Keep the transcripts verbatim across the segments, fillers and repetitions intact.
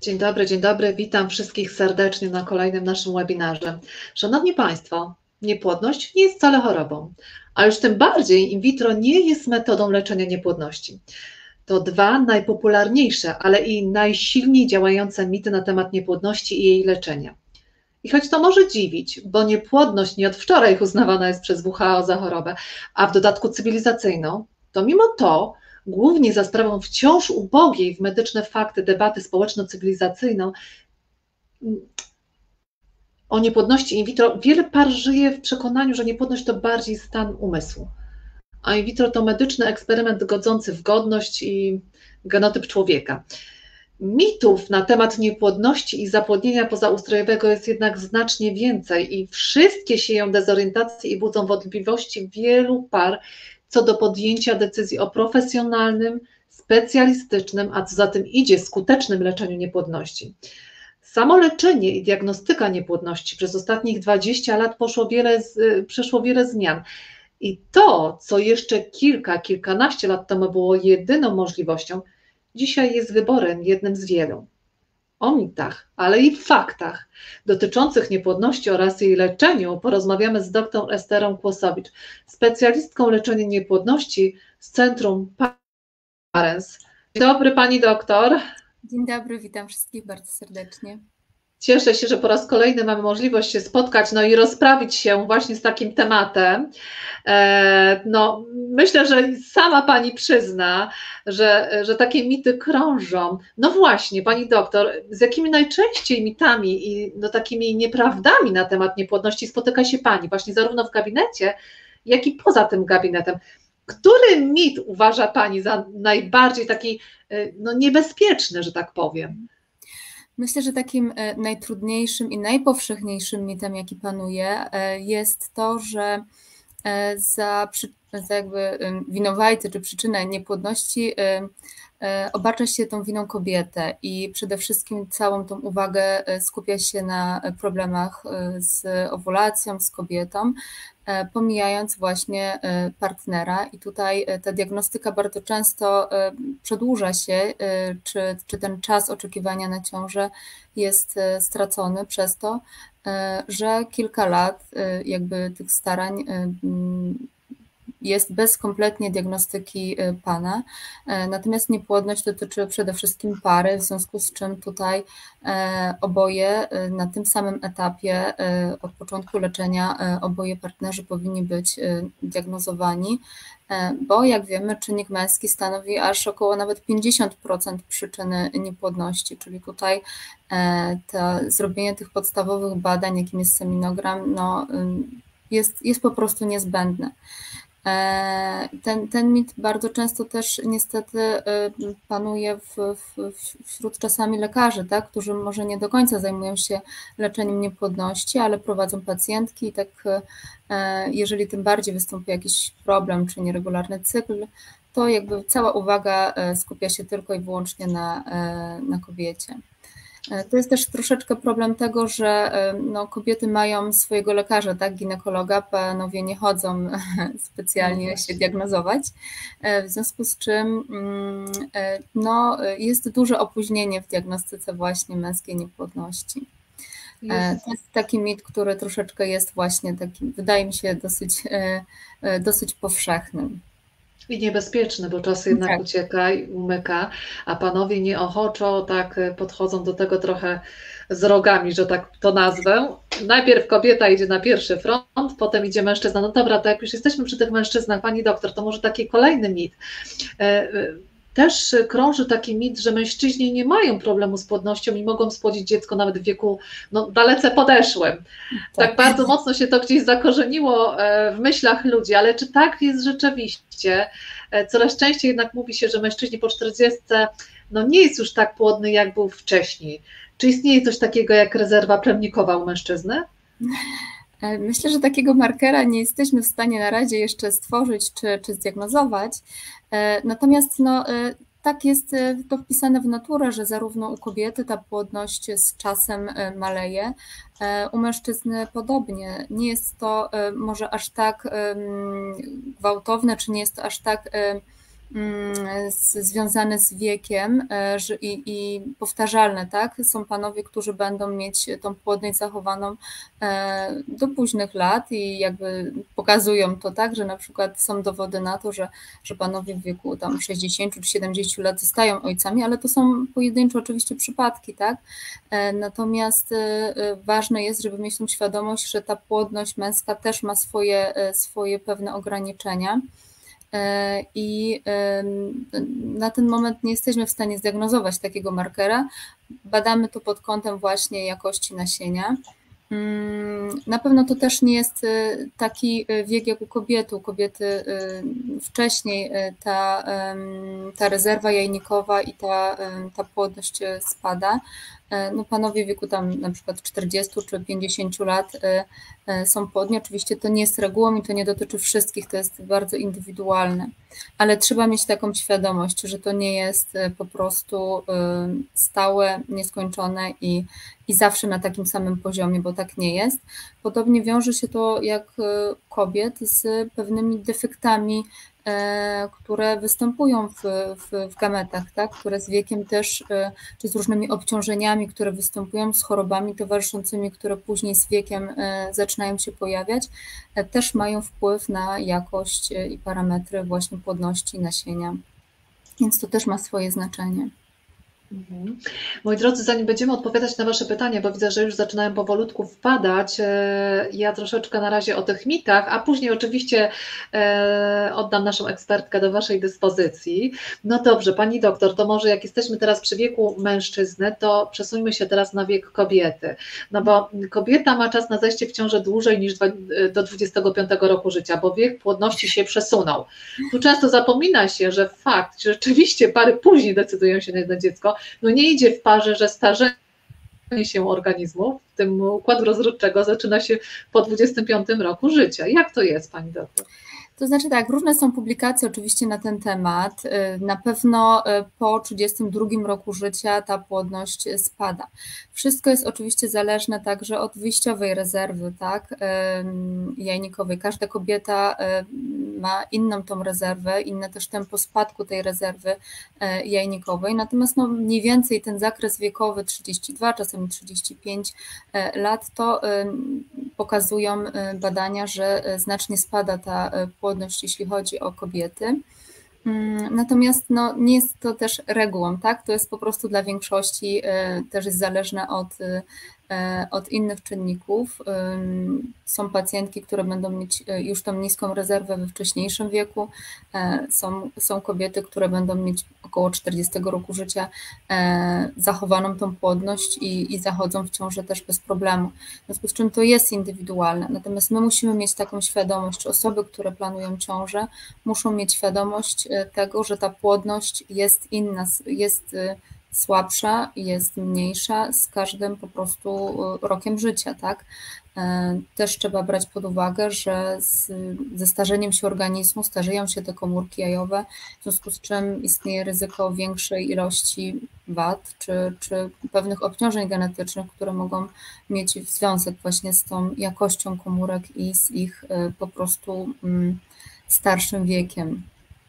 Dzień dobry, dzień dobry. Witam wszystkich serdecznie na kolejnym naszym webinarze. Szanowni Państwo, niepłodność nie jest wcale chorobą, a już tym bardziej in vitro nie jest metodą leczenia niepłodności. To dwa najpopularniejsze, ale i najsilniej działające mity na temat niepłodności i jej leczenia. I choć to może dziwić, bo niepłodność nie od wczoraj uznawana jest przez W H O za chorobę, a w dodatku cywilizacyjną, to mimo to głównie za sprawą wciąż ubogiej w medyczne fakty debaty społeczno-cywilizacyjną o niepłodności in vitro wiele par żyje w przekonaniu, że niepłodność to bardziej stan umysłu, a in vitro to medyczny eksperyment godzący w godność i genotyp człowieka. Mitów na temat niepłodności i zapłodnienia pozaustrojowego jest jednak znacznie więcej i wszystkie sieją dezorientację i budzą wątpliwości wielu par co do podjęcia decyzji o profesjonalnym, specjalistycznym, a co za tym idzie skutecznym leczeniu niepłodności. Samo leczenie i diagnostyka niepłodności przez ostatnich dwadzieścia lat poszło wiele, przeszło wiele zmian. I to, co jeszcze kilka, kilkanaście lat temu było jedyną możliwością, dzisiaj jest wyborem jednym z wielu. O mitach, ale i faktach dotyczących niepłodności oraz jej leczeniu porozmawiamy z dr Esterą Kłosowicz, specjalistką leczenia niepłodności z Centrum Parens. Dzień dobry Pani doktor. Dzień dobry, witam wszystkich bardzo serdecznie. Cieszę się, że po raz kolejny mamy możliwość się spotkać, no i rozprawić się właśnie z takim tematem. No, myślę, że sama Pani przyzna, że, że takie mity krążą. No właśnie, Pani doktor, z jakimi najczęściej mitami i no, takimi nieprawdami na temat niepłodności spotyka się Pani, właśnie zarówno w gabinecie, jak i poza tym gabinetem? Który mit uważa Pani za najbardziej taki no, niebezpieczny, że tak powiem? Myślę, że takim najtrudniejszym i najpowszechniejszym mitem, jaki panuje, jest to, że za, za jakby winowajcę czy przyczynę niepłodności obarcza się tą winą kobietę i przede wszystkim całą tą uwagę skupia się na problemach z owulacją, z kobietą, pomijając właśnie partnera. I tutaj ta diagnostyka bardzo często przedłuża się, czy, czy ten czas oczekiwania na ciążę jest stracony przez to, że kilka lat jakby tych starań jest bez kompletnie diagnostyki pana. Natomiast niepłodność dotyczy przede wszystkim pary, w związku z czym tutaj oboje na tym samym etapie od początku leczenia oboje partnerzy powinni być diagnozowani, bo jak wiemy czynnik męski stanowi aż około nawet pięćdziesiąt procent przyczyny niepłodności, czyli tutaj to zrobienie tych podstawowych badań, jakim jest seminogram, no, jest, jest po prostu niezbędne. Ten, ten mit bardzo często też niestety panuje w, w, wśród czasami lekarzy, tak, którzy może nie do końca zajmują się leczeniem niepłodności, ale prowadzą pacjentki i tak jeżeli tym bardziej wystąpi jakiś problem czy nieregularny cykl, to jakby cała uwaga skupia się tylko i wyłącznie na, na kobiecie. To jest też troszeczkę problem tego, że no, kobiety mają swojego lekarza, tak, ginekologa, panowie nie chodzą specjalnie no się diagnozować, w związku z czym no, jest duże opóźnienie w diagnostyce właśnie męskiej niepłodności. Jest. To jest taki mit, który troszeczkę jest właśnie taki, wydaje mi się, dosyć, dosyć powszechnym. I niebezpieczny, bo czas jednak tak ucieka i umyka, a panowie nieochoczo tak podchodzą do tego trochę z rogami, że tak to nazwę. Najpierw kobieta idzie na pierwszy front, potem idzie mężczyzna. No dobra, to jak już jesteśmy przy tych mężczyznach, pani doktor, to może taki kolejny mit. Też krąży taki mit, że mężczyźni nie mają problemu z płodnością i mogą spłodzić dziecko nawet w wieku no, dalece podeszłym. Tak. tak bardzo mocno się to gdzieś zakorzeniło w myślach ludzi, ale czy tak jest rzeczywiście? Coraz częściej jednak mówi się, że mężczyźni po czterdziestce no, nie jest już tak płodny, jak był wcześniej. Czy istnieje coś takiego jak rezerwa plemnikowa u mężczyzny? Myślę, że takiego markera nie jesteśmy w stanie na razie jeszcze stworzyć czy, czy zdiagnozować. Natomiast no, tak jest to wpisane w naturę, że zarówno u kobiety ta płodność z czasem maleje, u mężczyzny podobnie. Nie jest to może aż tak gwałtowne, czy nie jest to aż tak z, związane z wiekiem że, i, i powtarzalne, tak? Są panowie, którzy będą mieć tą płodność zachowaną do późnych lat i jakby pokazują to, tak, że na przykład są dowody na to, że, że panowie w wieku tam sześćdziesięciu czy siedemdziesięciu lat zostają ojcami, ale to są pojedyncze oczywiście przypadki, tak? Natomiast ważne jest, żeby mieć tą świadomość, że ta płodność męska też ma swoje, swoje pewne ograniczenia. I na ten moment nie jesteśmy w stanie zdiagnozować takiego markera. Badamy to pod kątem właśnie jakości nasienia. Na pewno to też nie jest taki wiek jak u kobiety. U kobiety wcześniej ta, ta rezerwa jajnikowa i ta, ta płodność spada. No panowie w wieku tam na przykład czterdziestu czy pięćdziesięciu lat są płodni. Oczywiście to nie jest regułą i to nie dotyczy wszystkich, to jest bardzo indywidualne, ale trzeba mieć taką świadomość, że to nie jest po prostu stałe, nieskończone i, i zawsze na takim samym poziomie, bo tak nie jest. Podobnie wiąże się to jak kobiet z pewnymi defektami, które występują w, w, w gametach, tak? Które z wiekiem też, czy z różnymi obciążeniami, które występują, z chorobami towarzyszącymi, które później z wiekiem zaczynają się pojawiać, też mają wpływ na jakość i parametry właśnie płodności nasienia. Więc to też ma swoje znaczenie. Mhm. Moi drodzy, zanim będziemy odpowiadać na Wasze pytania, bo widzę, że już zaczynają powolutku wpadać, ja troszeczkę na razie o tych mitach, a później oczywiście oddam naszą ekspertkę do Waszej dyspozycji. No dobrze, Pani doktor, to może jak jesteśmy teraz przy wieku mężczyzny, to przesuńmy się teraz na wiek kobiety, no bo kobieta ma czas na zajście w ciążę dłużej niż do dwudziestego piątego roku życia, bo wiek płodności się przesunął. Tu często zapomina się, że fakt, że rzeczywiście pary później decydują się na jedno dziecko, no nie idzie w parze, że starzenie się organizmu, w tym układu rozrodczego, zaczyna się po dwudziestym piątym roku życia. Jak to jest, Pani doktor? To znaczy tak, różne są publikacje oczywiście na ten temat. Na pewno po trzydziestym drugim roku życia ta płodność spada. Wszystko jest oczywiście zależne także od wyjściowej rezerwy, tak, jajnikowej. Każda kobieta ma inną tą rezerwę, inne też tempo spadku tej rezerwy jajnikowej. Natomiast no mniej więcej ten zakres wiekowy trzydzieści dwa, czasami trzydzieści pięć lat, to pokazują badania, że znacznie spada ta płodność, jeśli chodzi o kobiety. Natomiast no, nie jest to też regułą, tak? To jest po prostu dla większości też jest zależne od, od innych czynników. Są pacjentki, które będą mieć już tą niską rezerwę we wcześniejszym wieku. Są, są kobiety, które będą mieć około czterdziestego roku życia zachowaną tą płodność i, i zachodzą w ciążę też bez problemu. W związku z czym to jest indywidualne. Natomiast my musimy mieć taką świadomość, czy osoby, które planują ciążę, muszą mieć świadomość tego, że ta płodność jest inna, jest słabsza, jest mniejsza z każdym po prostu rokiem życia, tak? Też trzeba brać pod uwagę, że z, ze starzeniem się organizmu starzeją się te komórki jajowe, w związku z czym istnieje ryzyko większej ilości wad czy, czy pewnych obciążeń genetycznych, które mogą mieć związek właśnie z tą jakością komórek i z ich po prostu starszym wiekiem.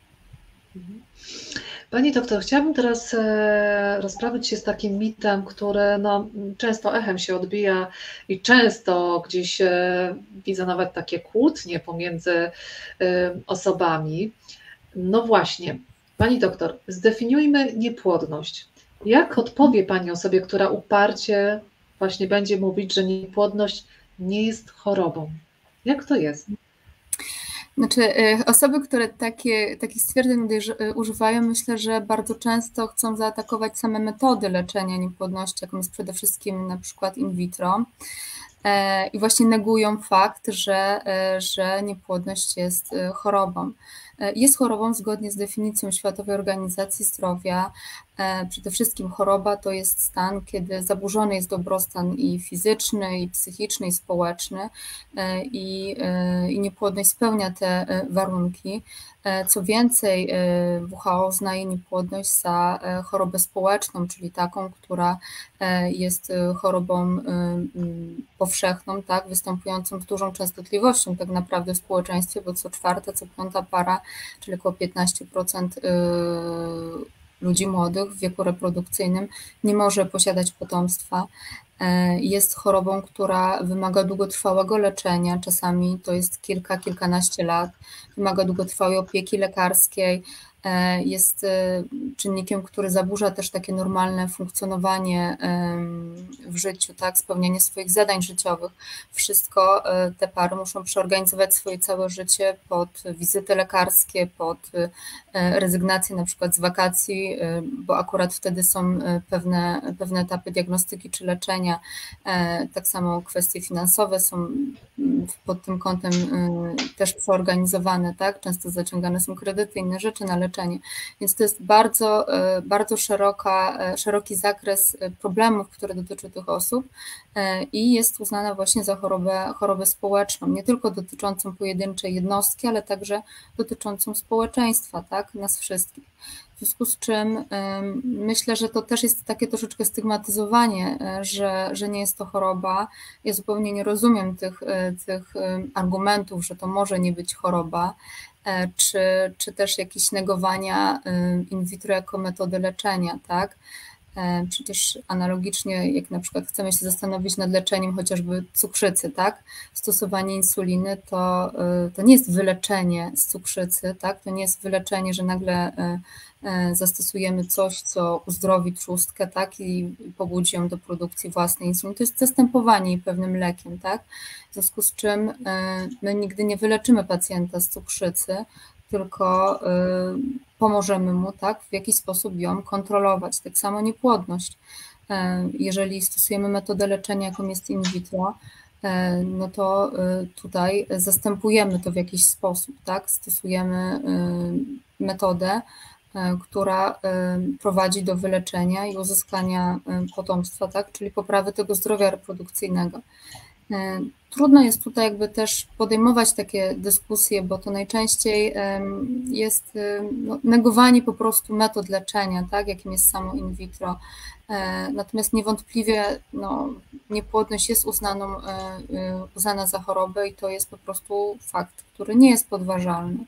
Pani doktor, chciałabym teraz rozprawić się z takim mitem, który no, często echem się odbija i często gdzieś widzę nawet takie kłótnie pomiędzy osobami. No właśnie, Pani doktor, zdefiniujmy niepłodność. Jak odpowie Pani osobie, która uparcie właśnie będzie mówić, że niepłodność nie jest chorobą? Jak to jest? Znaczy, osoby, które takie, takich stwierdzeń używają, myślę, że bardzo często chcą zaatakować same metody leczenia niepłodności, jaką jest przede wszystkim na przykład in vitro, i właśnie negują fakt, że, że niepłodność jest chorobą. Jest chorobą zgodnie z definicją Światowej Organizacji Zdrowia. Przede wszystkim choroba to jest stan, kiedy zaburzony jest dobrostan i fizyczny, i psychiczny, i społeczny, i, i niepłodność spełnia te warunki. Co więcej, W H O uznaje niepłodność za chorobę społeczną, czyli taką, która jest chorobą powszechną, tak, występującą z dużą częstotliwością tak naprawdę w społeczeństwie, bo co czwarta, co piąta para, czyli około piętnaście procent ludzi młodych w wieku reprodukcyjnym nie może posiadać potomstwa. Jest chorobą, która wymaga długotrwałego leczenia, czasami to jest kilka, kilkanaście lat, wymaga długotrwałej opieki lekarskiej, jest czynnikiem, który zaburza też takie normalne funkcjonowanie w życiu, tak, spełnianie swoich zadań życiowych. Wszystko te pary muszą przeorganizować swoje całe życie pod wizyty lekarskie, pod rezygnację na przykład z wakacji, bo akurat wtedy są pewne, pewne etapy diagnostyki czy leczenia. Tak samo kwestie finansowe są pod tym kątem też przeorganizowane, tak? Często zaciągane są kredyty, inne rzeczy na leczenie. Więc to jest bardzo, bardzo szeroka, szeroki zakres problemów, które dotyczą tych osób i jest uznana właśnie za chorobę, chorobę społeczną, nie tylko dotyczącą pojedynczej jednostki, ale także dotyczącą społeczeństwa, tak? Nas wszystkich. W związku z czym myślę, że to też jest takie troszeczkę stygmatyzowanie, że, że nie jest to choroba. Ja zupełnie nie rozumiem tych, tych argumentów, że to może nie być choroba, czy, czy też jakieś negowania in vitro jako metody leczenia, tak? Przecież analogicznie, jak na przykład chcemy się zastanowić nad leczeniem chociażby cukrzycy, tak? Stosowanie insuliny to, to nie jest wyleczenie z cukrzycy, tak? To nie jest wyleczenie, że nagle zastosujemy coś, co uzdrowi trzustkę, tak? I pobudzi ją do produkcji własnej insuliny. To jest zastępowanie jej pewnym lekiem, tak? W związku z czym my nigdy nie wyleczymy pacjenta z cukrzycy, tylko pomożemy mu, tak, w jakiś sposób ją kontrolować. Tak samo niepłodność. Jeżeli stosujemy metodę leczenia, jaką jest in vitro, no to tutaj zastępujemy to w jakiś sposób, tak? Stosujemy metodę, która prowadzi do wyleczenia i uzyskania potomstwa, tak? Czyli poprawy tego zdrowia reprodukcyjnego. Trudno jest tutaj jakby też podejmować takie dyskusje, bo to najczęściej jest no, negowanie po prostu metod leczenia, tak, jakim jest samo in vitro. Natomiast niewątpliwie no, niepłodność jest uznaną, uznana za chorobę i to jest po prostu fakt, który nie jest podważalny.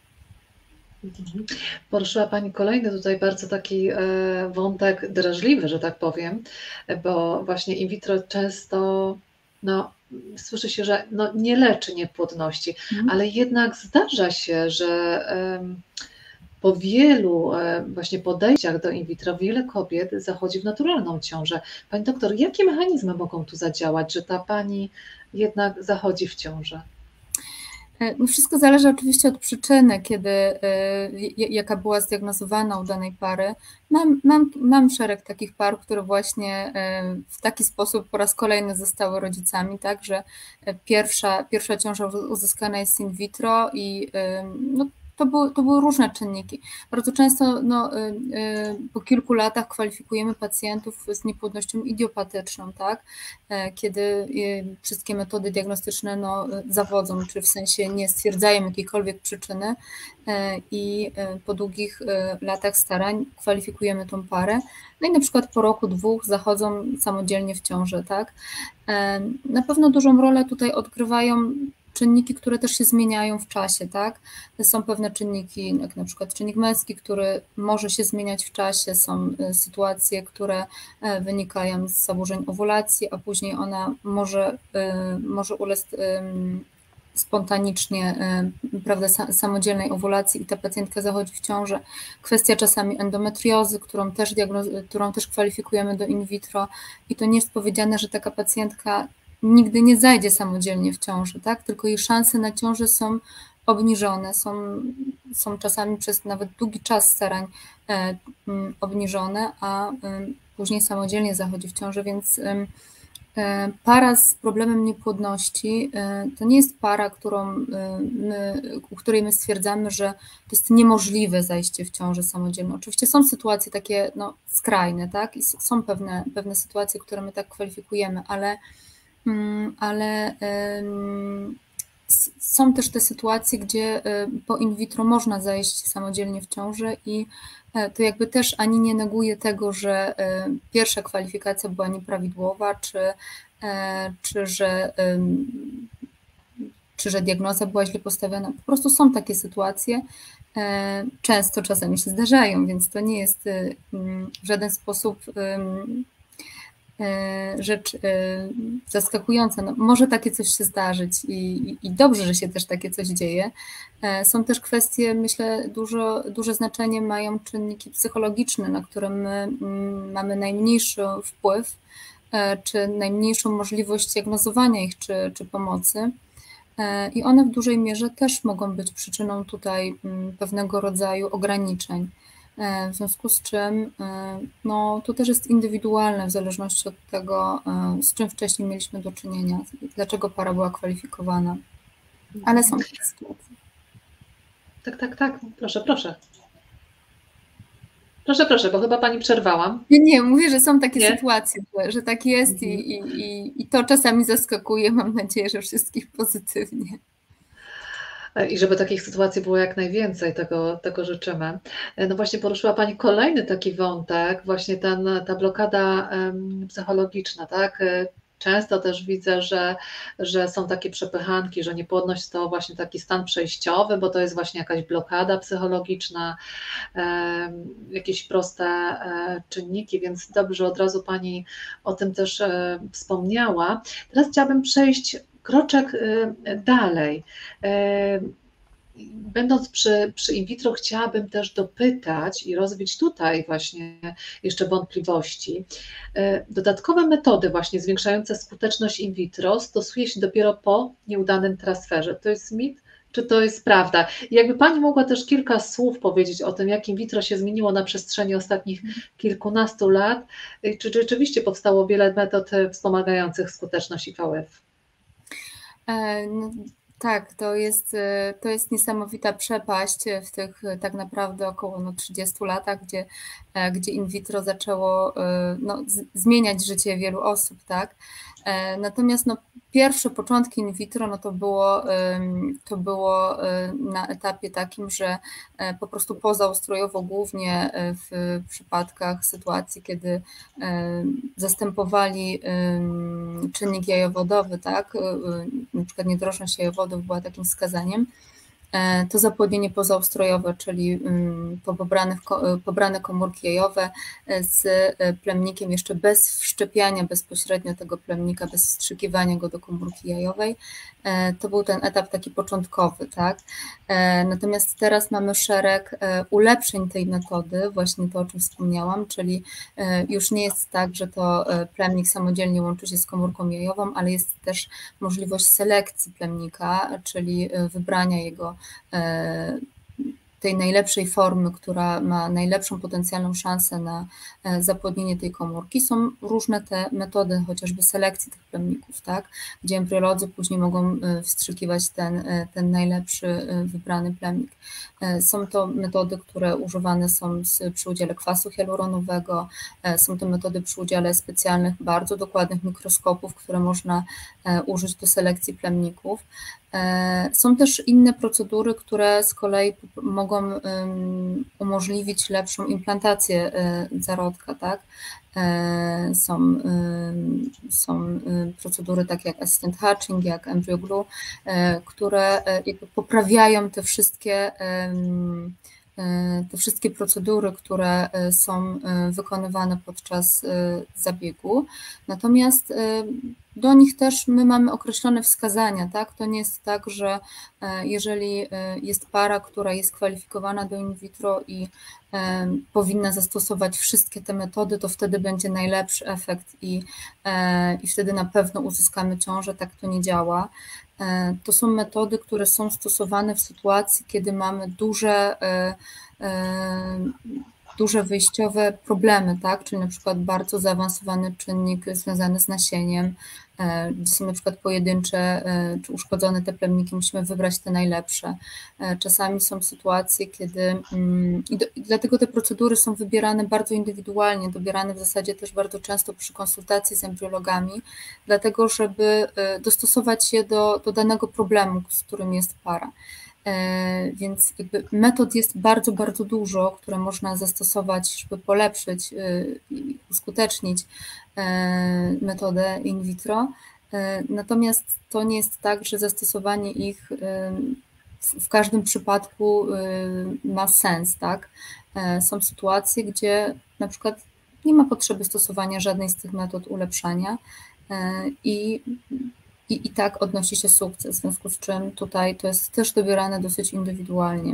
Poruszyła Pani kolejny tutaj bardzo taki wątek drażliwy, że tak powiem, bo właśnie in vitro często no, słyszy się, że no, nie leczy niepłodności, mhm. ale jednak zdarza się, że um, po wielu um, właśnie podejściach do in vitro wiele kobiet zachodzi w naturalną ciążę. Pani doktor, jakie mechanizmy mogą tu zadziałać, że ta pani jednak zachodzi w ciążę? No wszystko zależy oczywiście od przyczyny, kiedy, jaka była zdiagnozowana u danej pary. Mam, mam, mam szereg takich par, które właśnie w taki sposób po raz kolejny zostały rodzicami, tak, że pierwsza, pierwsza ciąża uzyskana jest in vitro i no, to były, to były różne czynniki. Bardzo często no, po kilku latach kwalifikujemy pacjentów z niepłodnością idiopatyczną, tak? Kiedy wszystkie metody diagnostyczne no, zawodzą, czy w sensie nie stwierdzają jakiejkolwiek przyczyny i po długich latach starań kwalifikujemy tą parę. No i na przykład po roku, dwóch zachodzą samodzielnie w ciążę, tak? Na pewno dużą rolę tutaj odgrywają czynniki, które też się zmieniają w czasie, tak? Są pewne czynniki, jak na przykład czynnik męski, który może się zmieniać w czasie, są sytuacje, które wynikają z zaburzeń owulacji, a później ona może, może ulec spontanicznie, prawda, samodzielnej owulacji i ta pacjentka zachodzi w ciążę. Kwestia czasami endometriozy, którą też, diagnoz- którą też kwalifikujemy do in vitro i to nie jest powiedziane, że taka pacjentka nigdy nie zajdzie samodzielnie w ciąży, tak? Tylko jej szanse na ciążę są obniżone, są, są czasami przez nawet długi czas starań obniżone, a później samodzielnie zachodzi w ciąży, więc Para z problemem niepłodności to nie jest para, którą my, u której my stwierdzamy, że to jest niemożliwe zajście w ciążę samodzielną. Oczywiście są sytuacje takie no, skrajne, tak? I są pewne, pewne sytuacje, które my tak kwalifikujemy, ale, ale są też te sytuacje, gdzie po in vitro można zajść samodzielnie w ciążę i to jakby też ani nie neguje tego, że pierwsza kwalifikacja była nieprawidłowa, czy, czy, że, czy że diagnoza była źle postawiona. Po prostu są takie sytuacje, często czasami się zdarzają, więc to nie jest w żaden sposób rzecz zaskakująca. No, może takie coś się zdarzyć i, i dobrze, że się też takie coś dzieje. Są też kwestie, myślę, dużo, duże znaczenie mają czynniki psychologiczne, na które my mamy najmniejszy wpływ, czy najmniejszą możliwość diagnozowania ich, czy, czy pomocy. I one w dużej mierze też mogą być przyczyną tutaj pewnego rodzaju ograniczeń. W związku z czym no, to też jest indywidualne w zależności od tego, z czym wcześniej mieliśmy do czynienia, dlaczego para była kwalifikowana. Ale są takie sytuacje. Tak, tak, tak. Proszę, proszę. Proszę, proszę, bo chyba Pani przerwałam. Nie, nie, mówię, że są takie nie? sytuacje, że, że tak jest mhm. i, i, i to czasami zaskakuje. Mam nadzieję, że wszystkich pozytywnie. I żeby takich sytuacji było jak najwięcej, tego, tego życzymy. No właśnie poruszyła Pani kolejny taki wątek, właśnie ten, ta blokada um, psychologiczna, tak? Często też widzę, że, że są takie przepychanki, że niepłodność to właśnie taki stan przejściowy, bo to jest właśnie jakaś blokada psychologiczna, um, jakieś proste um, czynniki, więc dobrze, od razu Pani o tym też um, wspomniała. Teraz chciałabym przejść kroczek dalej. Będąc przy, przy in vitro, chciałabym też dopytać i rozwiać tutaj właśnie jeszcze wątpliwości. Dodatkowe metody właśnie zwiększające skuteczność in vitro stosuje się dopiero po nieudanym transferze. To jest mit, czy to jest prawda? I jakby Pani mogła też kilka słów powiedzieć o tym, jak in vitro się zmieniło na przestrzeni ostatnich kilkunastu lat, czy rzeczywiście powstało wiele metod wspomagających skuteczność I V F? No, tak, to jest, to jest niesamowita przepaść w tych tak naprawdę około no, trzydziestu latach, gdzie, gdzie in vitro zaczęło no, z, zmieniać życie wielu osób, tak? Natomiast no, pierwsze początki in vitro no, to, było, to było na etapie takim, że po prostu pozaustrojowo, głównie w przypadkach sytuacji, kiedy zastępowali czynnik jajowodowy, tak? Na przykład niedrożność jajowodów była takim wskazaniem, to zapłodnienie pozaustrojowe, czyli pobrane, pobrane komórki jajowe z plemnikiem jeszcze bez wszczepiania bezpośrednio tego plemnika, bez wstrzykiwania go do komórki jajowej. To był ten etap taki początkowy, tak? Natomiast teraz mamy szereg ulepszeń tej metody, właśnie to, o czym wspomniałam, czyli już nie jest tak, że to plemnik samodzielnie łączy się z komórką jajową, ale jest też możliwość selekcji plemnika, czyli wybrania jego tej najlepszej formy, która ma najlepszą potencjalną szansę na zapłodnienie tej komórki. Są różne te metody, chociażby selekcji tych plemników, tak? Gdzie embriolodzy później mogą wstrzykiwać ten, ten najlepszy wybrany plemnik. Są to metody, które używane są z, przy udziale kwasu hialuronowego, są to metody przy udziale specjalnych, bardzo dokładnych mikroskopów, które można użyć do selekcji plemników. Są też inne procedury, które z kolei mogą umożliwić lepszą implantację zarodka, tak? Są, są procedury takie jak assistant hatching, jak embryo glue, które jakby poprawiają te wszystkie te wszystkie procedury, które są wykonywane podczas zabiegu. Natomiast do nich też my mamy określone wskazania, tak? To nie jest tak, że jeżeli jest para, która jest kwalifikowana do in vitro i powinna zastosować wszystkie te metody, to wtedy będzie najlepszy efekt i, i wtedy na pewno uzyskamy ciążę. Tak to nie działa. To są metody, które są stosowane w sytuacji, kiedy mamy duże, duże wyjściowe problemy, tak? Czyli na przykład bardzo zaawansowany czynnik związany z nasieniem, gdzie są na przykład pojedyncze czy uszkodzone te plemniki, musimy wybrać te najlepsze. Czasami są sytuacje, kiedy i, do, i dlatego te procedury są wybierane bardzo indywidualnie, dobierane w zasadzie też bardzo często przy konsultacji z embriologami, dlatego żeby dostosować je do, do danego problemu, z którym jest para. Więc jakby metod jest bardzo, bardzo dużo, które można zastosować, żeby polepszyć i uskutecznić metodę in vitro. Natomiast to nie jest tak, że zastosowanie ich w każdym przypadku ma sens, tak? Są sytuacje, gdzie na przykład nie ma potrzeby stosowania żadnej z tych metod ulepszania i I, I tak odnosi się sukces, w związku z czym tutaj to jest też dobierane dosyć indywidualnie.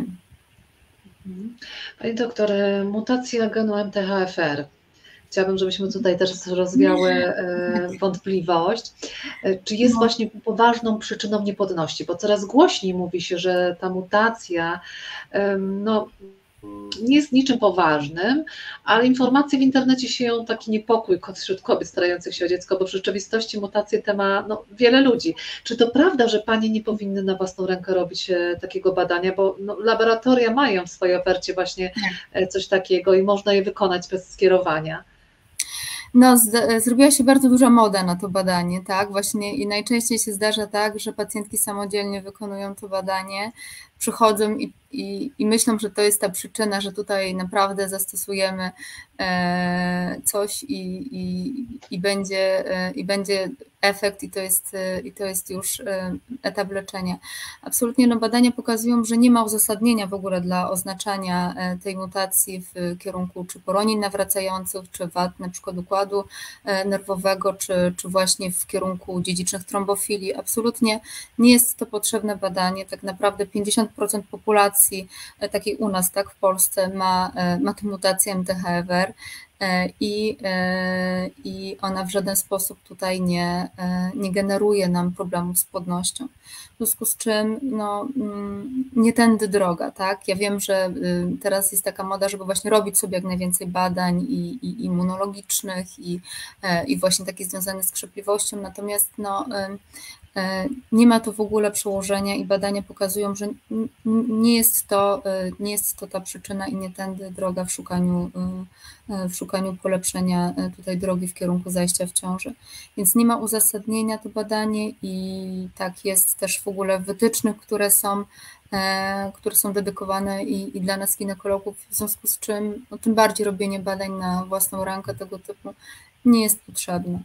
Pani doktor, mutacja genu M T H F R. Chciałabym, żebyśmy tutaj też rozwiały wątpliwość. Czy jest właśnie poważną przyczyną niepłodności? Bo coraz głośniej mówi się, że ta mutacja no, nie jest niczym poważnym, ale informacje w internecie sieją taki niepokój wśród kobiet starających się o dziecko, bo w rzeczywistości mutacje te ma no, wiele ludzi. Czy to prawda, że panie nie powinny na własną rękę robić takiego badania, bo no, laboratoria mają w swojej ofercie właśnie coś takiego i można je wykonać bez skierowania? No, z, zrobiła się bardzo duża moda na to badanie, tak, właśnie i najczęściej się zdarza tak, że pacjentki samodzielnie wykonują to badanie, przychodzą i, i, i myślą, że to jest ta przyczyna, że tutaj naprawdę zastosujemy e, coś i, i, i, będzie, e, i będzie efekt i to jest, e, i to jest już e, etap leczenia. Absolutnie no, badania pokazują, że nie ma uzasadnienia w ogóle dla oznaczania e, tej mutacji w kierunku czy poronień nawracających, czy wad na przykład układu e, nerwowego, czy, czy właśnie w kierunku dziedzicznych trombofilii. Absolutnie nie jest to potrzebne badanie, tak naprawdę pięćdziesiąt procent populacji takiej u nas, tak, w Polsce ma, ma tę mutację M T H F R i, i ona w żaden sposób tutaj nie, nie generuje nam problemów z płodnością. W związku z czym no, nie tędy droga, tak? Ja wiem, że teraz jest taka moda, żeby właśnie robić sobie jak najwięcej badań i, i immunologicznych i, i właśnie takich związanych z krzepliwością, natomiast no, nie ma to w ogóle przełożenia i badania pokazują, że nie jest to, nie jest to ta przyczyna i nie tędy droga w szukaniu, w szukaniu polepszenia tutaj drogi w kierunku zajścia w ciążę. Więc nie ma uzasadnienia to badanie i tak jest też w ogóle w wytycznych, które są, które są dedykowane i, i dla nas ginekologów, w związku z czym no, tym bardziej robienie badań na własną rękę tego typu nie jest potrzebne.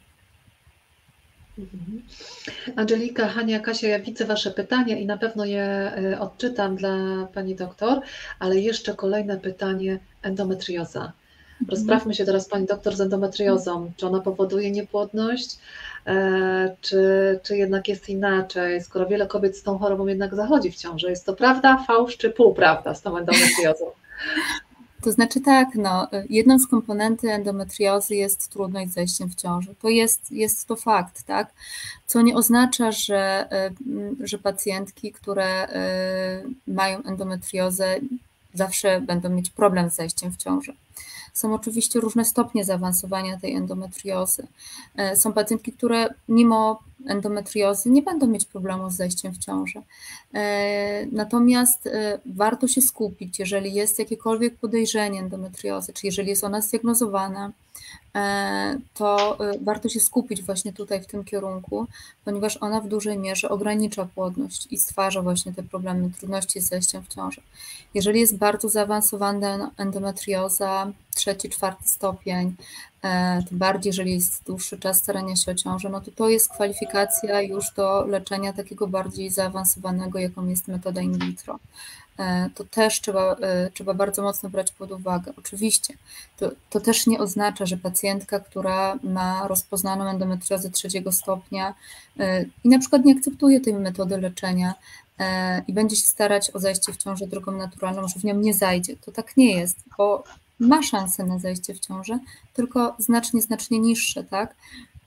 Angelika, Hania, Kasia, ja widzę Wasze pytania i na pewno je odczytam dla Pani doktor, ale jeszcze kolejne pytanie, endometrioza. Rozprawmy się teraz Pani doktor z endometriozą. Czy ona powoduje niepłodność, czy, czy jednak jest inaczej, skoro wiele kobiet z tą chorobą jednak zachodzi w ciąży? Jest to prawda, fałsz czy półprawda z tą endometriozą? To znaczy tak, no, jedną z komponenty endometriozy jest trudność z zajściem w ciążę. To jest, jest to fakt, tak? Co nie oznacza, że, że pacjentki, które mają endometriozę, zawsze będą mieć problem z zajściem w ciążę. Są oczywiście różne stopnie zaawansowania tej endometriozy. Są pacjentki, które mimo endometriozy nie będą mieć problemu z zajściem w ciążę. Natomiast warto się skupić, jeżeli jest jakiekolwiek podejrzenie endometriozy, czy jeżeli jest ona zdiagnozowana, to warto się skupić właśnie tutaj w tym kierunku, ponieważ ona w dużej mierze ogranicza płodność i stwarza właśnie te problemy, trudności z zajściem w ciążę. Jeżeli jest bardzo zaawansowana endometrioza, trzeci, czwarty stopień, tym bardziej jeżeli jest dłuższy czas starania się o ciążę, no to to jest kwalifikacja już do leczenia takiego bardziej zaawansowanego, jaką jest metoda in vitro. To też trzeba, trzeba bardzo mocno brać pod uwagę. Oczywiście, to, to też nie oznacza, że pacjentka, która ma rozpoznaną endometriozę trzeciego stopnia i na przykład nie akceptuje tej metody leczenia i będzie się starać o zajście w ciążę drogą naturalną, że w nią nie zajdzie. To tak nie jest, bo ma szansę na zajście w ciążę, tylko znacznie, znacznie niższe, tak?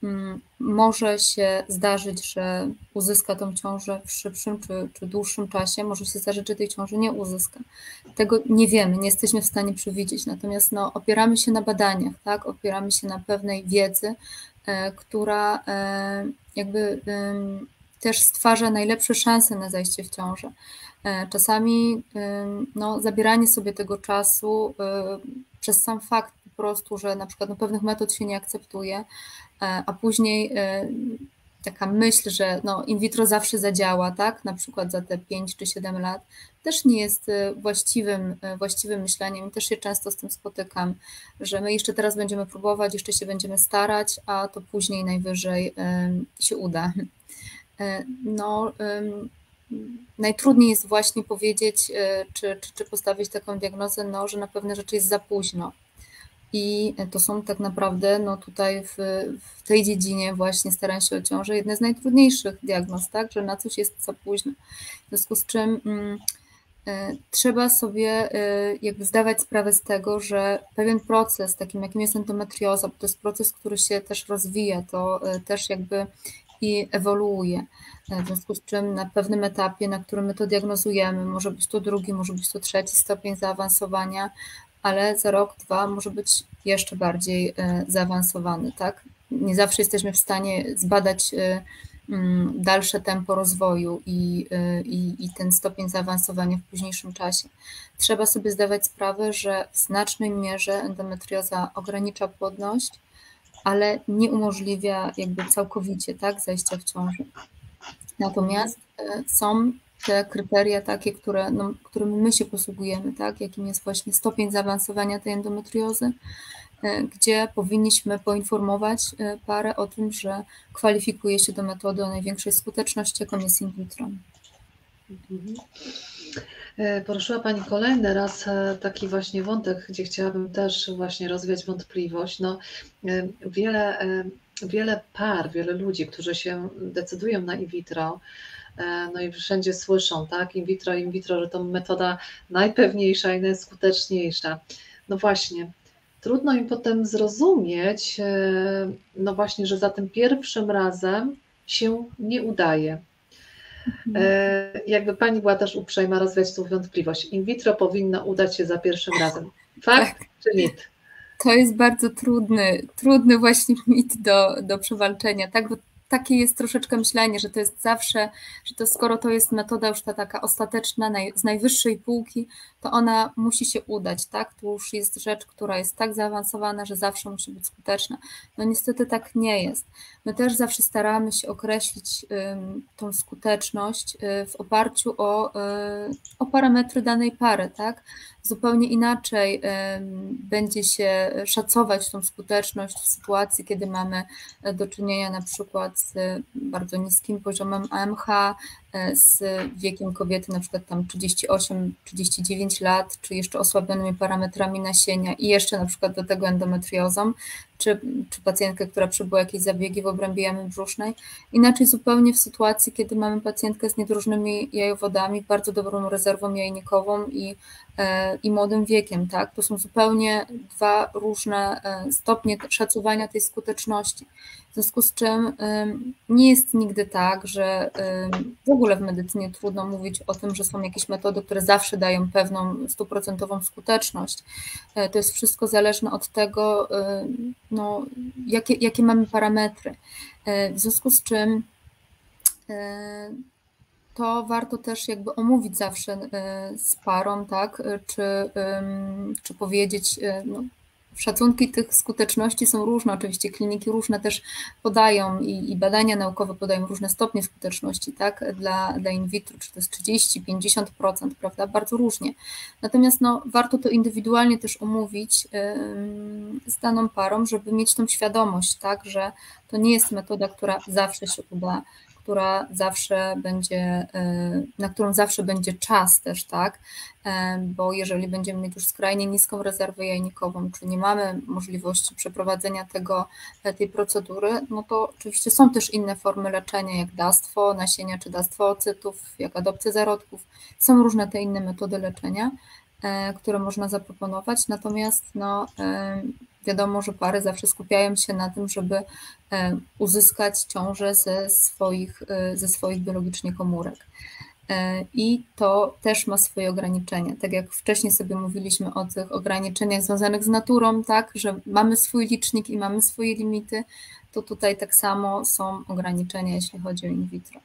może się zdarzyć, że uzyska tą ciążę w szybszym czy, czy dłuższym czasie, może się zdarzyć, że tej ciąży nie uzyska. Tego nie wiemy, nie jesteśmy w stanie przewidzieć, natomiast no, opieramy się na badaniach, tak? Opieramy się na pewnej wiedzy, e, która e, jakby e, też stwarza najlepsze szanse na zajście w ciążę. E, czasami e, no, zabieranie sobie tego czasu e, przez sam fakt po prostu, że na przykład no, pewnych metod się nie akceptuje, a później taka myśl, że no in vitro zawsze zadziała, tak, na przykład za te pięć czy siedem lat, też nie jest właściwym, właściwym myśleniem. Też się często z tym spotykam, że my jeszcze teraz będziemy próbować, jeszcze się będziemy starać, a to później najwyżej się uda. No, najtrudniej jest właśnie powiedzieć, czy, czy, czy postawić taką diagnozę, no, że na pewne rzeczy jest za późno. I to są tak naprawdę no tutaj w, w tej dziedzinie właśnie starania się o ciążę jedne z najtrudniejszych diagnoz, tak, że na coś jest za późno. W związku z czym mm, y, trzeba sobie y, jakby zdawać sprawę z tego, że pewien proces, takim jakim jest endometrioza, bo to jest proces, który się też rozwija, to y, też jakby i ewoluuje. W związku z czym na pewnym etapie, na którym my to diagnozujemy, może być to drugi, może być to trzeci stopień zaawansowania, ale za rok, dwa może być jeszcze bardziej zaawansowany, tak? Nie zawsze jesteśmy w stanie zbadać dalsze tempo rozwoju i, i, i ten stopień zaawansowania w późniejszym czasie. Trzeba sobie zdawać sprawę, że w znacznej mierze endometrioza ogranicza płodność, ale nie umożliwia jakby całkowicie, tak, zajścia w ciąży. Natomiast są te kryteria takie, które, no, którymi my się posługujemy, tak, jakim jest właśnie stopień zaawansowania tej endometriozy, gdzie powinniśmy poinformować parę o tym, że kwalifikuje się do metody o największej skuteczności, jaką jest in vitro. Poruszyła Pani kolejny raz taki właśnie wątek, gdzie chciałabym też właśnie rozwiać wątpliwość. No, wiele, wiele par, wiele ludzi, którzy się decydują na in vitro, no i wszędzie słyszą, tak, in vitro, in vitro, że to metoda najpewniejsza i najskuteczniejsza. No właśnie, trudno im potem zrozumieć, no właśnie, że za tym pierwszym razem się nie udaje. Mhm. Jakby Pani była też uprzejma rozwiać tą wątpliwość. In vitro powinno udać się za pierwszym razem. Fakt tak. Czy mit? To jest bardzo trudny, trudny właśnie mit do, do przewalczenia, tak? Bo takie jest troszeczkę myślenie, że to jest zawsze, że to skoro to jest metoda już ta taka ostateczna, naj, z najwyższej półki, to ona musi się udać, tak? To już jest rzecz, która jest tak zaawansowana, że zawsze musi być skuteczna. No niestety tak nie jest. My też zawsze staramy się określić um, tą skuteczność um, w oparciu o, um, o parametry danej pary, tak? Zupełnie inaczej um, będzie się szacować tą skuteczność w sytuacji, kiedy mamy do czynienia na przykład z bardzo niskim poziomem A M H, z wiekiem kobiety na przykład tam trzydzieści osiem trzydzieści dziewięć lat, czy jeszcze osłabionymi parametrami nasienia i jeszcze na przykład do tego endometriozą, czy, czy pacjentkę, która przebyła jakieś zabiegi w obrębie jamy brzusznej. Inaczej zupełnie w sytuacji, kiedy mamy pacjentkę z niedrożnymi jajowodami, bardzo dobrą rezerwą jajnikową i, i młodym wiekiem, tak? To są zupełnie dwa różne stopnie szacowania tej skuteczności. W związku z czym nie jest nigdy tak, że w ogóle w medycynie trudno mówić o tym, że są jakieś metody, które zawsze dają pewną stuprocentową skuteczność. To jest wszystko zależne od tego, no, jakie, jakie mamy parametry. W związku z czym to warto też jakby omówić zawsze z parą, tak, czy, czy powiedzieć, no, szacunki tych skuteczności są różne, oczywiście kliniki różne też podają i, i badania naukowe podają różne stopnie skuteczności, tak, dla, dla in vitro, czy to jest trzydzieści do pięćdziesięciu procent, prawda, bardzo różnie. Natomiast no, warto to indywidualnie też omówić yy, z daną parą, żeby mieć tą świadomość, tak, że to nie jest metoda, która zawsze się uda, która zawsze będzie, na którą zawsze będzie czas też, tak, bo jeżeli będziemy mieć już skrajnie niską rezerwę jajnikową, czy nie mamy możliwości przeprowadzenia tego, tej procedury, no to oczywiście są też inne formy leczenia, jak dawstwo nasienia, czy dawstwo ocytów, jak adopcja zarodków. Są różne te inne metody leczenia, które można zaproponować, natomiast no, wiadomo, że pary zawsze skupiają się na tym, żeby uzyskać ciążę ze swoich, ze swoich biologicznie komórek. I to też ma swoje ograniczenia. Tak jak wcześniej sobie mówiliśmy o tych ograniczeniach związanych z naturą, tak, że mamy swój licznik i mamy swoje limity, to tutaj tak samo są ograniczenia, jeśli chodzi o in vitro.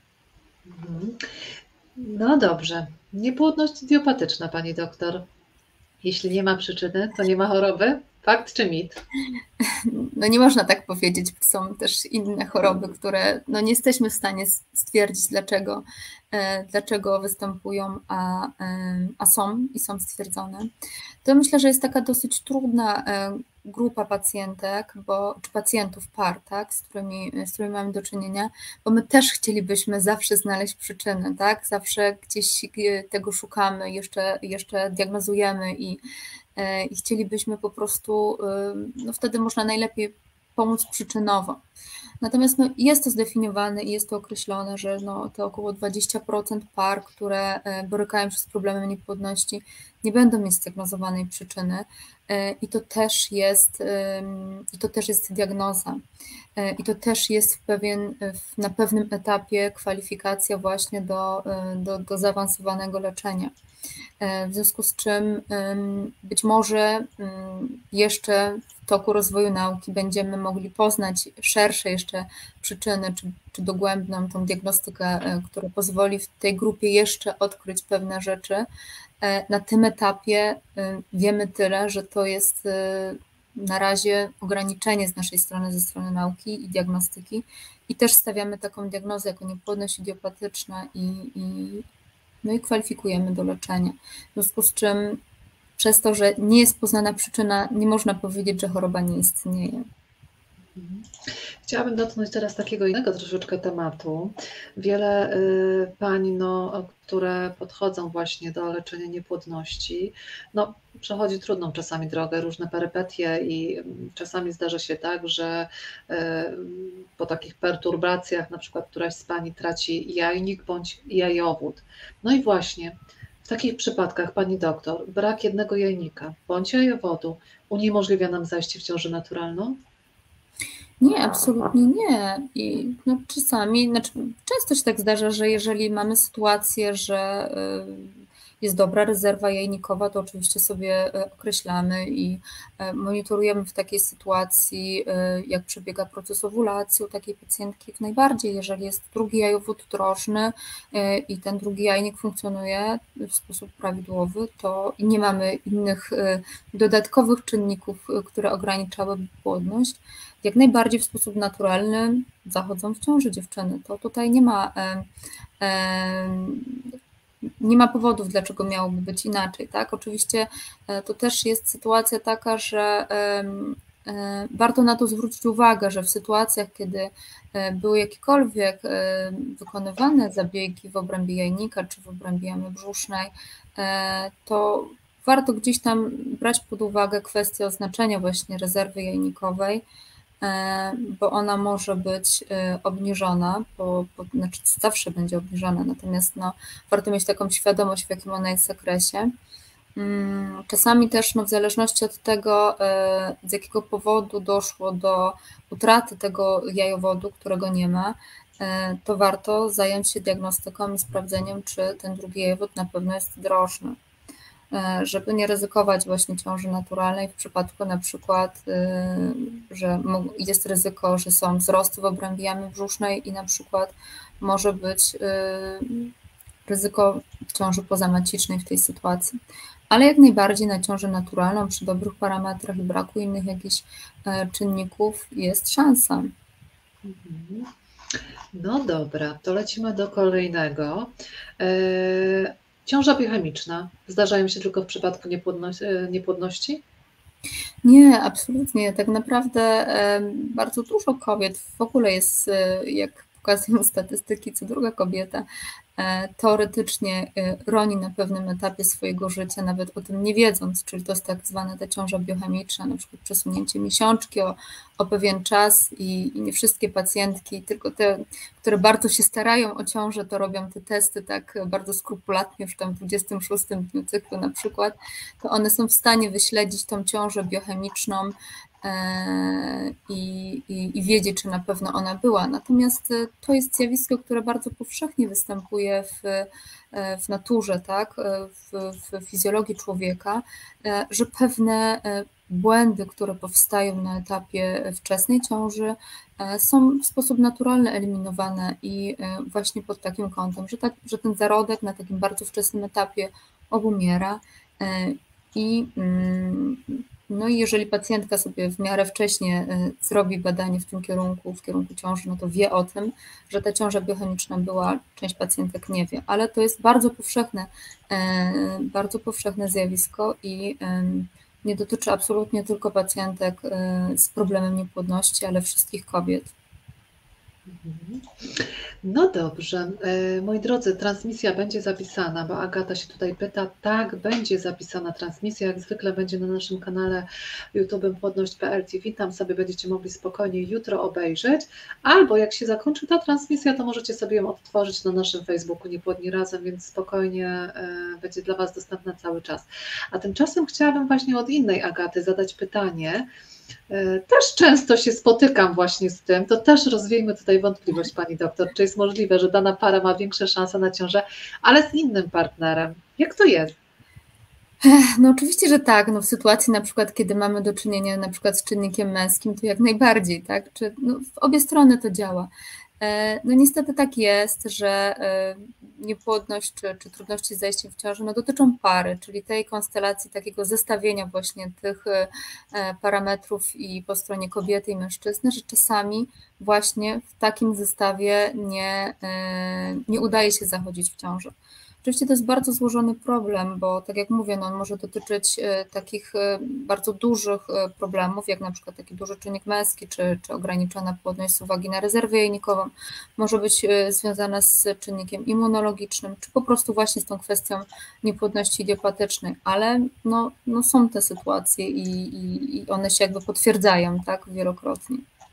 No dobrze. Niepłodność idiopatyczna, pani doktor. Jeśli nie ma przyczyny, to nie ma choroby? Fakt czy mit? No nie można tak powiedzieć. Są też inne choroby, które no nie jesteśmy w stanie stwierdzić, dlaczego, dlaczego występują, a, a są i są stwierdzone. To myślę, że jest taka dosyć trudna grupa pacjentek, bo, czy pacjentów par, tak, z którymi, z którymi mamy do czynienia, bo my też chcielibyśmy zawsze znaleźć przyczynę, tak, zawsze gdzieś tego szukamy, jeszcze, jeszcze diagnozujemy i, i chcielibyśmy po prostu, no wtedy można najlepiej pomóc przyczynowo. Natomiast no, jest to zdefiniowane i jest to określone, że no, to około dwadzieścia procent par, które borykają się z problemem niepłodności, nie będą mieć zdiagnozowanej przyczyny i to też jest, i to też jest diagnoza. I to też jest w pewien, na pewnym etapie kwalifikacja właśnie do, do, do zaawansowanego leczenia. W związku z czym być może jeszcze w toku rozwoju nauki będziemy mogli poznać szersze jeszcze przyczyny, czy, czy dogłębną tą diagnostykę, która pozwoli w tej grupie jeszcze odkryć pewne rzeczy. Na tym etapie wiemy tyle, że to jest na razie ograniczenie z naszej strony, ze strony nauki i diagnostyki i też stawiamy taką diagnozę jako niepłodność idiopatyczna i, i no i kwalifikujemy do leczenia. W związku z czym przez to, że nie jest poznana przyczyna, nie można powiedzieć, że choroba nie istnieje. Chciałabym dotknąć teraz takiego innego troszeczkę tematu. Wiele y, pań, no, które podchodzą właśnie do leczenia niepłodności, no, przechodzi trudną czasami drogę, różne perypetie i czasami zdarza się tak, że y, po takich perturbacjach na przykład któraś z pani traci jajnik bądź jajowód. No i właśnie w takich przypadkach, pani doktor, brak jednego jajnika bądź jajowodu uniemożliwia nam zajście w ciążę naturalną? Nie, absolutnie nie. I no, czasami, znaczy często się tak zdarza, że jeżeli mamy sytuację, że jest dobra rezerwa jajnikowa, to oczywiście sobie określamy i monitorujemy w takiej sytuacji, jak przebiega proces owulacji u takiej pacjentki jak najbardziej. Jeżeli jest drugi jajowód drożny i ten drugi jajnik funkcjonuje w sposób prawidłowy, to nie mamy innych dodatkowych czynników, które ograniczałyby płodność, jak najbardziej w sposób naturalny zachodzą w ciąży dziewczyny. To tutaj nie ma, e, e, nie ma powodów, dlaczego miałoby być inaczej. Tak? Oczywiście to też jest sytuacja taka, że e, e, warto na to zwrócić uwagę, że w sytuacjach, kiedy były jakiekolwiek e, wykonywane zabiegi w obrębie jajnika czy w obrębie jamy brzusznej, e, to warto gdzieś tam brać pod uwagę kwestię oznaczenia właśnie rezerwy jajnikowej, bo ona może być obniżona, bo, bo znaczy zawsze będzie obniżona, natomiast no, warto mieć taką świadomość, w jakim ona jest zakresie. Czasami też no, w zależności od tego, z jakiego powodu doszło do utraty tego jajowodu, którego nie ma, to warto zająć się diagnostyką i sprawdzeniem, czy ten drugi jajowód na pewno jest drożny, żeby nie ryzykować właśnie ciąży naturalnej w przypadku na przykład, że jest ryzyko, że są wzrosty w obrębie jamy brzusznej i na przykład może być ryzyko ciąży pozamacicznej w tej sytuacji. Ale jak najbardziej na ciążę naturalną przy dobrych parametrach i braku innych jakichś czynników jest szansa. No dobra, to lecimy do kolejnego. Ciąża biochemiczna zdarzają się tylko w przypadku niepłodności? niepłodności? Nie, absolutnie. Tak naprawdę bardzo dużo kobiet w ogóle jest, jak pokazują statystyki, co druga kobieta teoretycznie roni na pewnym etapie swojego życia, nawet o tym nie wiedząc, czyli to jest tak zwana ta ciąża biochemiczna, na przykład przesunięcie miesiączki o, o pewien czas i, i nie wszystkie pacjentki, tylko te, które bardzo się starają o ciążę, to robią te testy tak bardzo skrupulatnie już tam w dwudziestym szóstym dniu cyklu na przykład, to one są w stanie wyśledzić tą ciążę biochemiczną I, i, i wiedzieć, czy na pewno ona była. Natomiast to jest zjawisko, które bardzo powszechnie występuje w, w naturze, tak? w, w fizjologii człowieka, że pewne błędy, które powstają na etapie wczesnej ciąży, są w sposób naturalny eliminowane i właśnie pod takim kątem, że, tak, że ten zarodek na takim bardzo wczesnym etapie obumiera i no i jeżeli pacjentka sobie w miarę wcześnie zrobi badanie w tym kierunku, w kierunku ciąży, no to wie o tym, że ta ciąża biochemiczna była, część pacjentek nie wie, ale to jest bardzo powszechne, bardzo powszechne zjawisko i nie dotyczy absolutnie tylko pacjentek z problemem niepłodności, ale wszystkich kobiet. No dobrze, moi drodzy, transmisja będzie zapisana, bo Agata się tutaj pyta, tak, będzie zapisana transmisja, jak zwykle będzie na naszym kanale YouTube płodność kropka p l T V, tam sobie będziecie mogli spokojnie jutro obejrzeć, albo jak się zakończy ta transmisja, to możecie sobie ją odtworzyć na naszym Facebooku Niepłodni Razem, więc spokojnie będzie dla Was dostępna cały czas. A tymczasem chciałabym właśnie od innej Agaty zadać pytanie. Też często się spotykam właśnie z tym, to też rozwiejmy tutaj wątpliwość Pani doktor, czy jest możliwe, że dana para ma większe szanse na ciążę, ale z innym partnerem. Jak to jest? No oczywiście, że tak. No w sytuacji na przykład, kiedy mamy do czynienia na przykład z czynnikiem męskim, to jak najbardziej, tak? Czy, no, w obie strony to działa. No niestety tak jest, że niepłodność czy, czy trudności z zajściem w ciążę no dotyczą pary, czyli tej konstelacji takiego zestawienia właśnie tych parametrów i po stronie kobiety i mężczyzny, że czasami właśnie w takim zestawie nie, nie udaje się zachodzić w ciążę. Oczywiście to jest bardzo złożony problem, bo tak jak mówię, no on może dotyczyć takich bardzo dużych problemów, jak na przykład taki duży czynnik męski, czy, czy ograniczona płodność z uwagi na rezerwę jajnikową, może być związana z czynnikiem immunologicznym, czy po prostu właśnie z tą kwestią niepłodności idiopatycznej, ale no, no są te sytuacje i, i, i one się jakby potwierdzają, tak, wielokrotnie.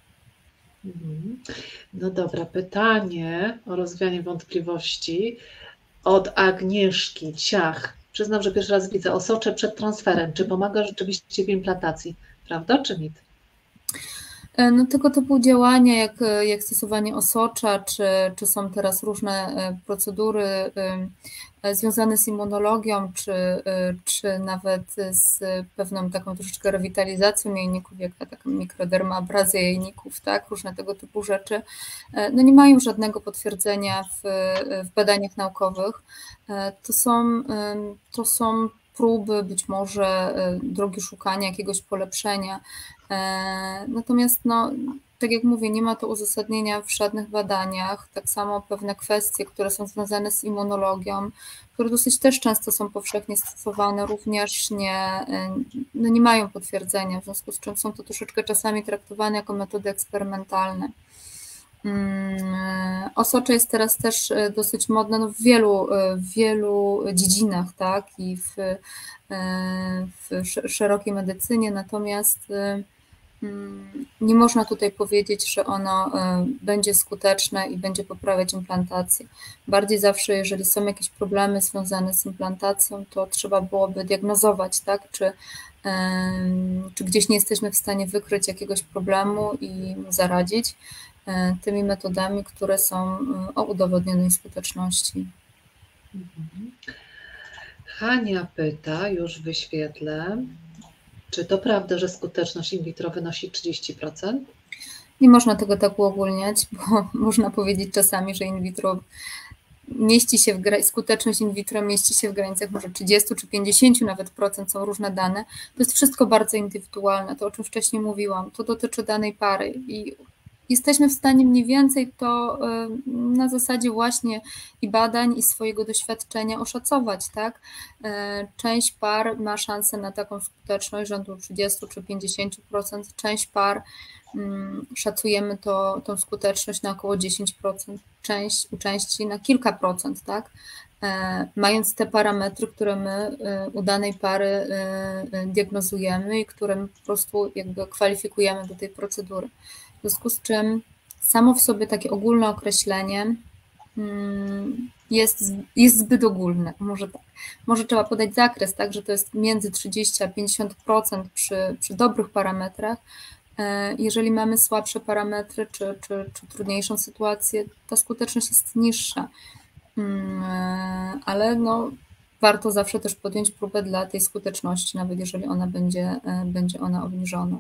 No dobra, pytanie o rozwianie wątpliwości od Agnieszki Ciach. Przyznam, że pierwszy raz widzę osocze przed transferem. Czy pomaga rzeczywiście w implantacji? Prawda czy mit? No tego typu działania, jak, jak stosowanie osocza, czy, czy są teraz różne procedury związane z immunologią, czy, czy nawet z pewną taką troszeczkę rewitalizacją jajników, jak taka mikrodermaabrazja jajników, tak, różne tego typu rzeczy, no nie mają żadnego potwierdzenia w, w badaniach naukowych. To są, to są próby, być może drogi szukania jakiegoś polepszenia. Natomiast no, tak jak mówię, nie ma to uzasadnienia w żadnych badaniach. Tak samo pewne kwestie, które są związane z immunologią, które dosyć też często są powszechnie stosowane, również nie, no nie mają potwierdzenia, w związku z czym są to troszeczkę czasami traktowane jako metody eksperymentalne. Osocze jest teraz też dosyć modne no w wielu, w wielu dziedzinach, tak, i w, w szerokiej medycynie, natomiast nie można tutaj powiedzieć, że ono będzie skuteczne i będzie poprawiać implantację. Bardziej zawsze, jeżeli są jakieś problemy związane z implantacją, to trzeba byłoby diagnozować, tak, czy, czy gdzieś nie jesteśmy w stanie wykryć jakiegoś problemu i mu zaradzić tymi metodami, które są o udowodnionej skuteczności. Hania pyta, już wyświetlę, czy to prawda, że skuteczność in vitro wynosi trzydzieści procent? Nie można tego tak uogólniać, bo można powiedzieć czasami, że in vitro mieści się w skuteczność in vitro mieści się w granicach może trzydzieści czy pięćdziesiąt nawet procent, są różne dane. To jest wszystko bardzo indywidualne, to o czym wcześniej mówiłam. To dotyczy danej pary i jesteśmy w stanie mniej więcej to na zasadzie właśnie i badań, i swojego doświadczenia oszacować, tak? Część par ma szansę na taką skuteczność rzędu trzydzieści czy pięćdziesiąt procent, część par szacujemy to, tą skuteczność na około dziesięć procent, część, u części na kilka procent, tak? Mając te parametry, które my u danej pary diagnozujemy i które my po prostu jakby kwalifikujemy do tej procedury. W związku z czym samo w sobie takie ogólne określenie jest, jest zbyt ogólne. Może, tak. Może trzeba podać zakres, tak, że to jest między trzydzieści a pięćdziesiąt procent przy, przy dobrych parametrach. Jeżeli mamy słabsze parametry czy, czy, czy trudniejszą sytuację, ta skuteczność jest niższa. Ale no, warto zawsze też podjąć próbę dla tej skuteczności, nawet jeżeli ona będzie, będzie ona obniżona.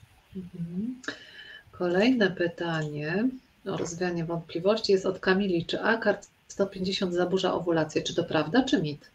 Kolejne pytanie o rozwianie wątpliwości jest od Kamili. Czy Akard sto pięćdziesiąt zaburza owulację? Czy to prawda, czy mit?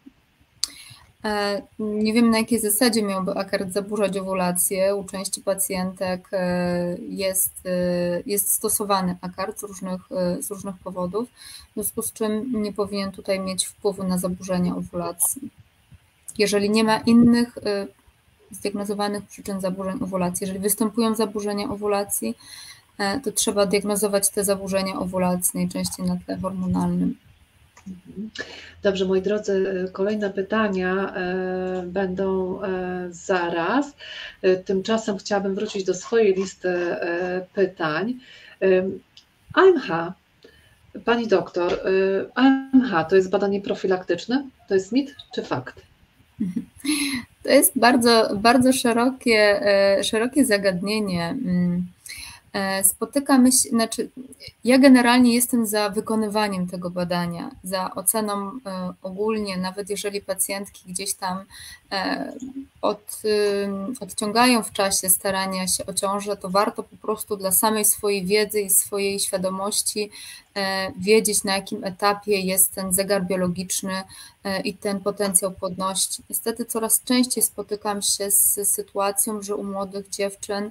Nie wiem, na jakiej zasadzie miałby Akard zaburzać owulację. U części pacjentek jest, jest stosowany Akard z różnych, z różnych powodów, w związku z czym nie powinien tutaj mieć wpływu na zaburzenia owulacji. Jeżeli nie ma innych zdiagnozowanych przyczyn zaburzeń owulacji, jeżeli występują zaburzenia owulacji, to trzeba diagnozować te zaburzenia owulacji najczęściej na tle hormonalnym. Dobrze, moi drodzy, kolejne pytania będą zaraz. Tymczasem chciałabym wrócić do swojej listy pytań. A M H, pani doktor, A M H to jest badanie profilaktyczne? To jest mit czy fakt? To jest bardzo, bardzo szerokie, szerokie zagadnienie. Spotykamy się, znaczy ja generalnie jestem za wykonywaniem tego badania, za oceną ogólnie, nawet jeżeli pacjentki gdzieś tam od, odciągają w czasie starania się o ciążę, to warto po prostu dla samej swojej wiedzy i swojej świadomości wiedzieć, na jakim etapie jest ten zegar biologiczny i ten potencjał płodności. Niestety coraz częściej spotykam się z sytuacją, że u młodych dziewczyn,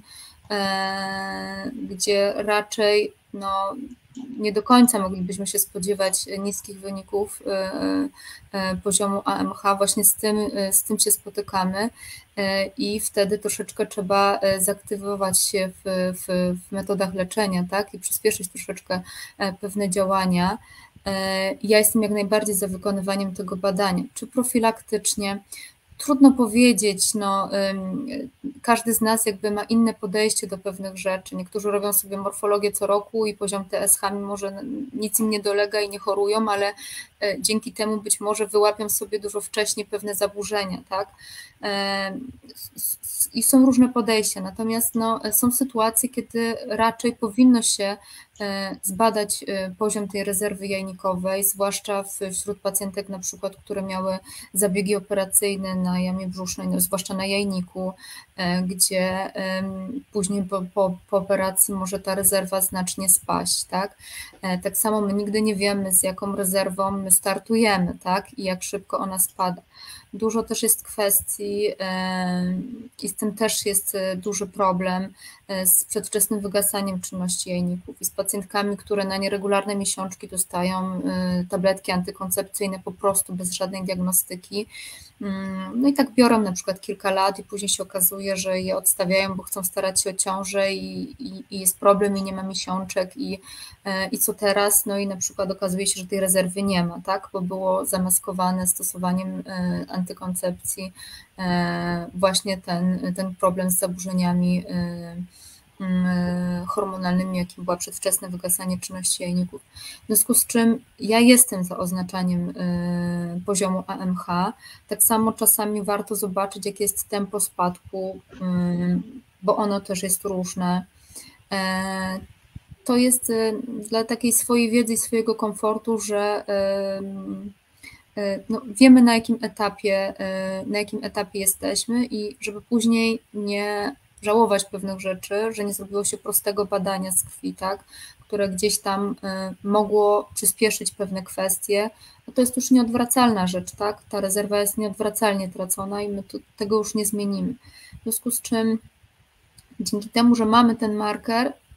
gdzie raczej no, nie do końca moglibyśmy się spodziewać niskich wyników poziomu A M H, właśnie z tym, z tym się spotykamy i wtedy troszeczkę trzeba zaktywować się w, w, w metodach leczenia, tak, i przyspieszyć troszeczkę pewne działania. Ja jestem jak najbardziej za wykonywaniem tego badania, czy profilaktycznie. Trudno powiedzieć, no, każdy z nas jakby ma inne podejście do pewnych rzeczy. Niektórzy robią sobie morfologię co roku i poziom T S H, mimo że nic im nie dolega i nie chorują, ale dzięki temu być może wyłapią sobie dużo wcześniej pewne zaburzenia, tak? I są różne podejścia, natomiast no, są sytuacje, kiedy raczej powinno się zbadać poziom tej rezerwy jajnikowej, zwłaszcza wśród pacjentek na przykład, które miały zabiegi operacyjne na jamie brzusznej, no, zwłaszcza na jajniku, gdzie później po, po, po operacji może ta rezerwa znacznie spaść, tak? Tak samo my nigdy nie wiemy, z jaką rezerwą my startujemy, tak? I jak szybko ona spada. Dużo też jest kwestii i z tym też jest duży problem z przedwczesnym wygasaniem czynności jajników i z pacjentkami, które na nieregularne miesiączki dostają tabletki antykoncepcyjne po prostu bez żadnej diagnostyki. No i tak biorą na przykład kilka lat i później się okazuje, że je odstawiają, bo chcą starać się o ciążę i, i, i jest problem i nie ma miesiączek i, i co teraz? No i na przykład okazuje się, że tej rezerwy nie ma, tak, bo było zamaskowane stosowaniem antykoncepcji właśnie ten, ten problem z zaburzeniami hormonalnymi, jakim było przedwczesne wygasanie czynności jajników. W związku z czym ja jestem za oznaczaniem poziomu A M H. Tak samo czasami warto zobaczyć, jakie jest tempo spadku, bo ono też jest różne. To jest dla takiej swojej wiedzy i swojego komfortu, że no, wiemy na jakim etapie, na jakim etapie jesteśmy i żeby później nie żałować pewnych rzeczy, że nie zrobiło się prostego badania z krwi, tak, które gdzieś tam mogło przyspieszyć pewne kwestie, no to jest już nieodwracalna rzecz, tak, ta rezerwa jest nieodwracalnie tracona i my tu, tego już nie zmienimy. W związku z czym dzięki temu, że mamy ten marker,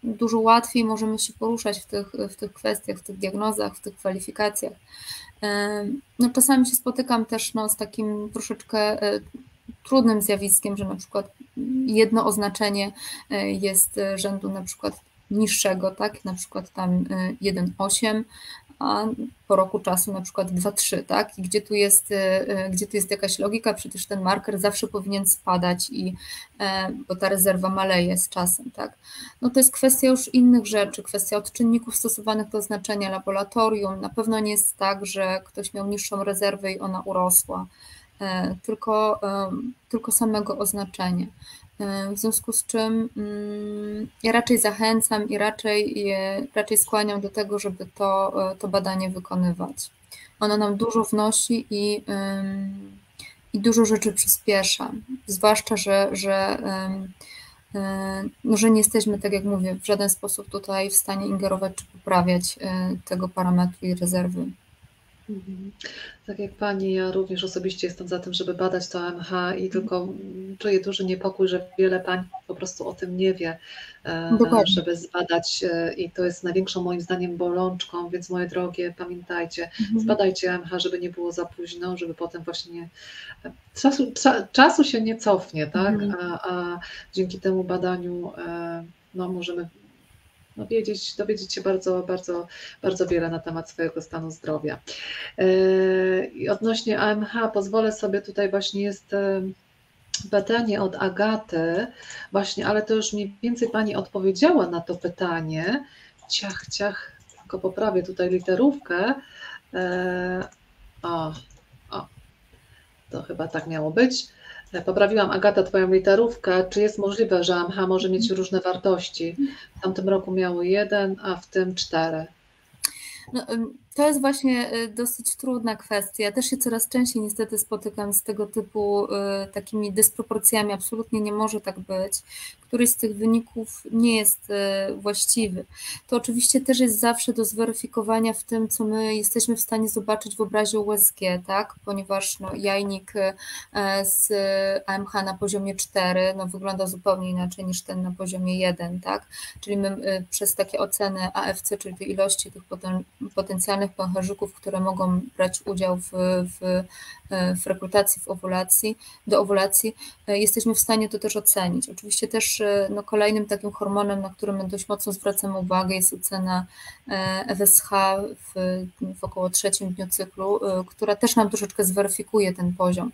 dużo łatwiej możemy się poruszać w tych, w tych kwestiach, w tych diagnozach, w tych kwalifikacjach. No, czasami się spotykam też no, z takim troszeczkę trudnym zjawiskiem, że na przykład jedno oznaczenie jest rzędu na przykład niższego, tak, na przykład tam jeden osiem, a po roku czasu na przykład dwa trzy, tak? I gdzie tu jest, gdzie tu jest jakaś logika? Przecież ten marker zawsze powinien spadać, i, bo ta rezerwa maleje z czasem, tak? No to jest kwestia już innych rzeczy, kwestia odczynników stosowanych do oznaczenia laboratorium. Na pewno nie jest tak, że ktoś miał niższą rezerwę i ona urosła, tylko, tylko samego oznaczenia. W związku z czym ja raczej zachęcam i raczej, raczej skłaniam do tego, żeby to, to badanie wykonywać. Ono nam dużo wnosi i, i dużo rzeczy przyspiesza, zwłaszcza, że, że, no, że nie jesteśmy, tak jak mówię, w żaden sposób tutaj w stanie ingerować czy poprawiać tego parametru i rezerwy. Mhm. Tak jak Pani, ja również osobiście jestem za tym, żeby badać to A M H i tylko czuję duży niepokój, że wiele pań po prostu o tym nie wie, Dokładnie. żeby zbadać, i to jest największą moim zdaniem bolączką, więc moje drogie, pamiętajcie, Mhm. zbadajcie A M H, żeby nie było za późno, żeby potem właśnie nie, czasu, czasu się nie cofnie, tak, Mhm. a, a dzięki temu badaniu no, możemy No, wiedzieć, dowiedzieć się bardzo, bardzo, bardzo wiele na temat swojego stanu zdrowia. I odnośnie A M H pozwolę sobie, tutaj właśnie jest pytanie od Agaty, właśnie, ale to już mniej więcej Pani odpowiedziała na to pytanie. Ciach, ciach, tylko poprawię tutaj literówkę. O, o, to chyba tak miało być. Poprawiłam, Agata, Twoją literówkę. Czy jest możliwe, że A M H może mieć różne wartości? W tamtym roku miało jeden, a w tym cztery. No, to jest właśnie dosyć trudna kwestia. Ja też się coraz częściej niestety spotykam z tego typu takimi dysproporcjami. Absolutnie nie może tak być. Któryś z tych wyników nie jest właściwy. To oczywiście też jest zawsze do zweryfikowania w tym, co my jesteśmy w stanie zobaczyć w obrazie U S G, tak? Ponieważ no, jajnik z A M H na poziomie cztery no, wygląda zupełnie inaczej niż ten na poziomie jeden, tak? Czyli my przez takie oceny A F C, czyli tej ilości tych poten potencjalnych pęcherzyków, które mogą brać udział w, w, w rekrutacji, w owulacji, do owulacji, jesteśmy w stanie to też ocenić. Oczywiście też no, kolejnym takim hormonem, na którym my dość mocno zwracamy uwagę, jest ocena F S H w, w około trzecim dniu cyklu, która też nam troszeczkę zweryfikuje ten poziom.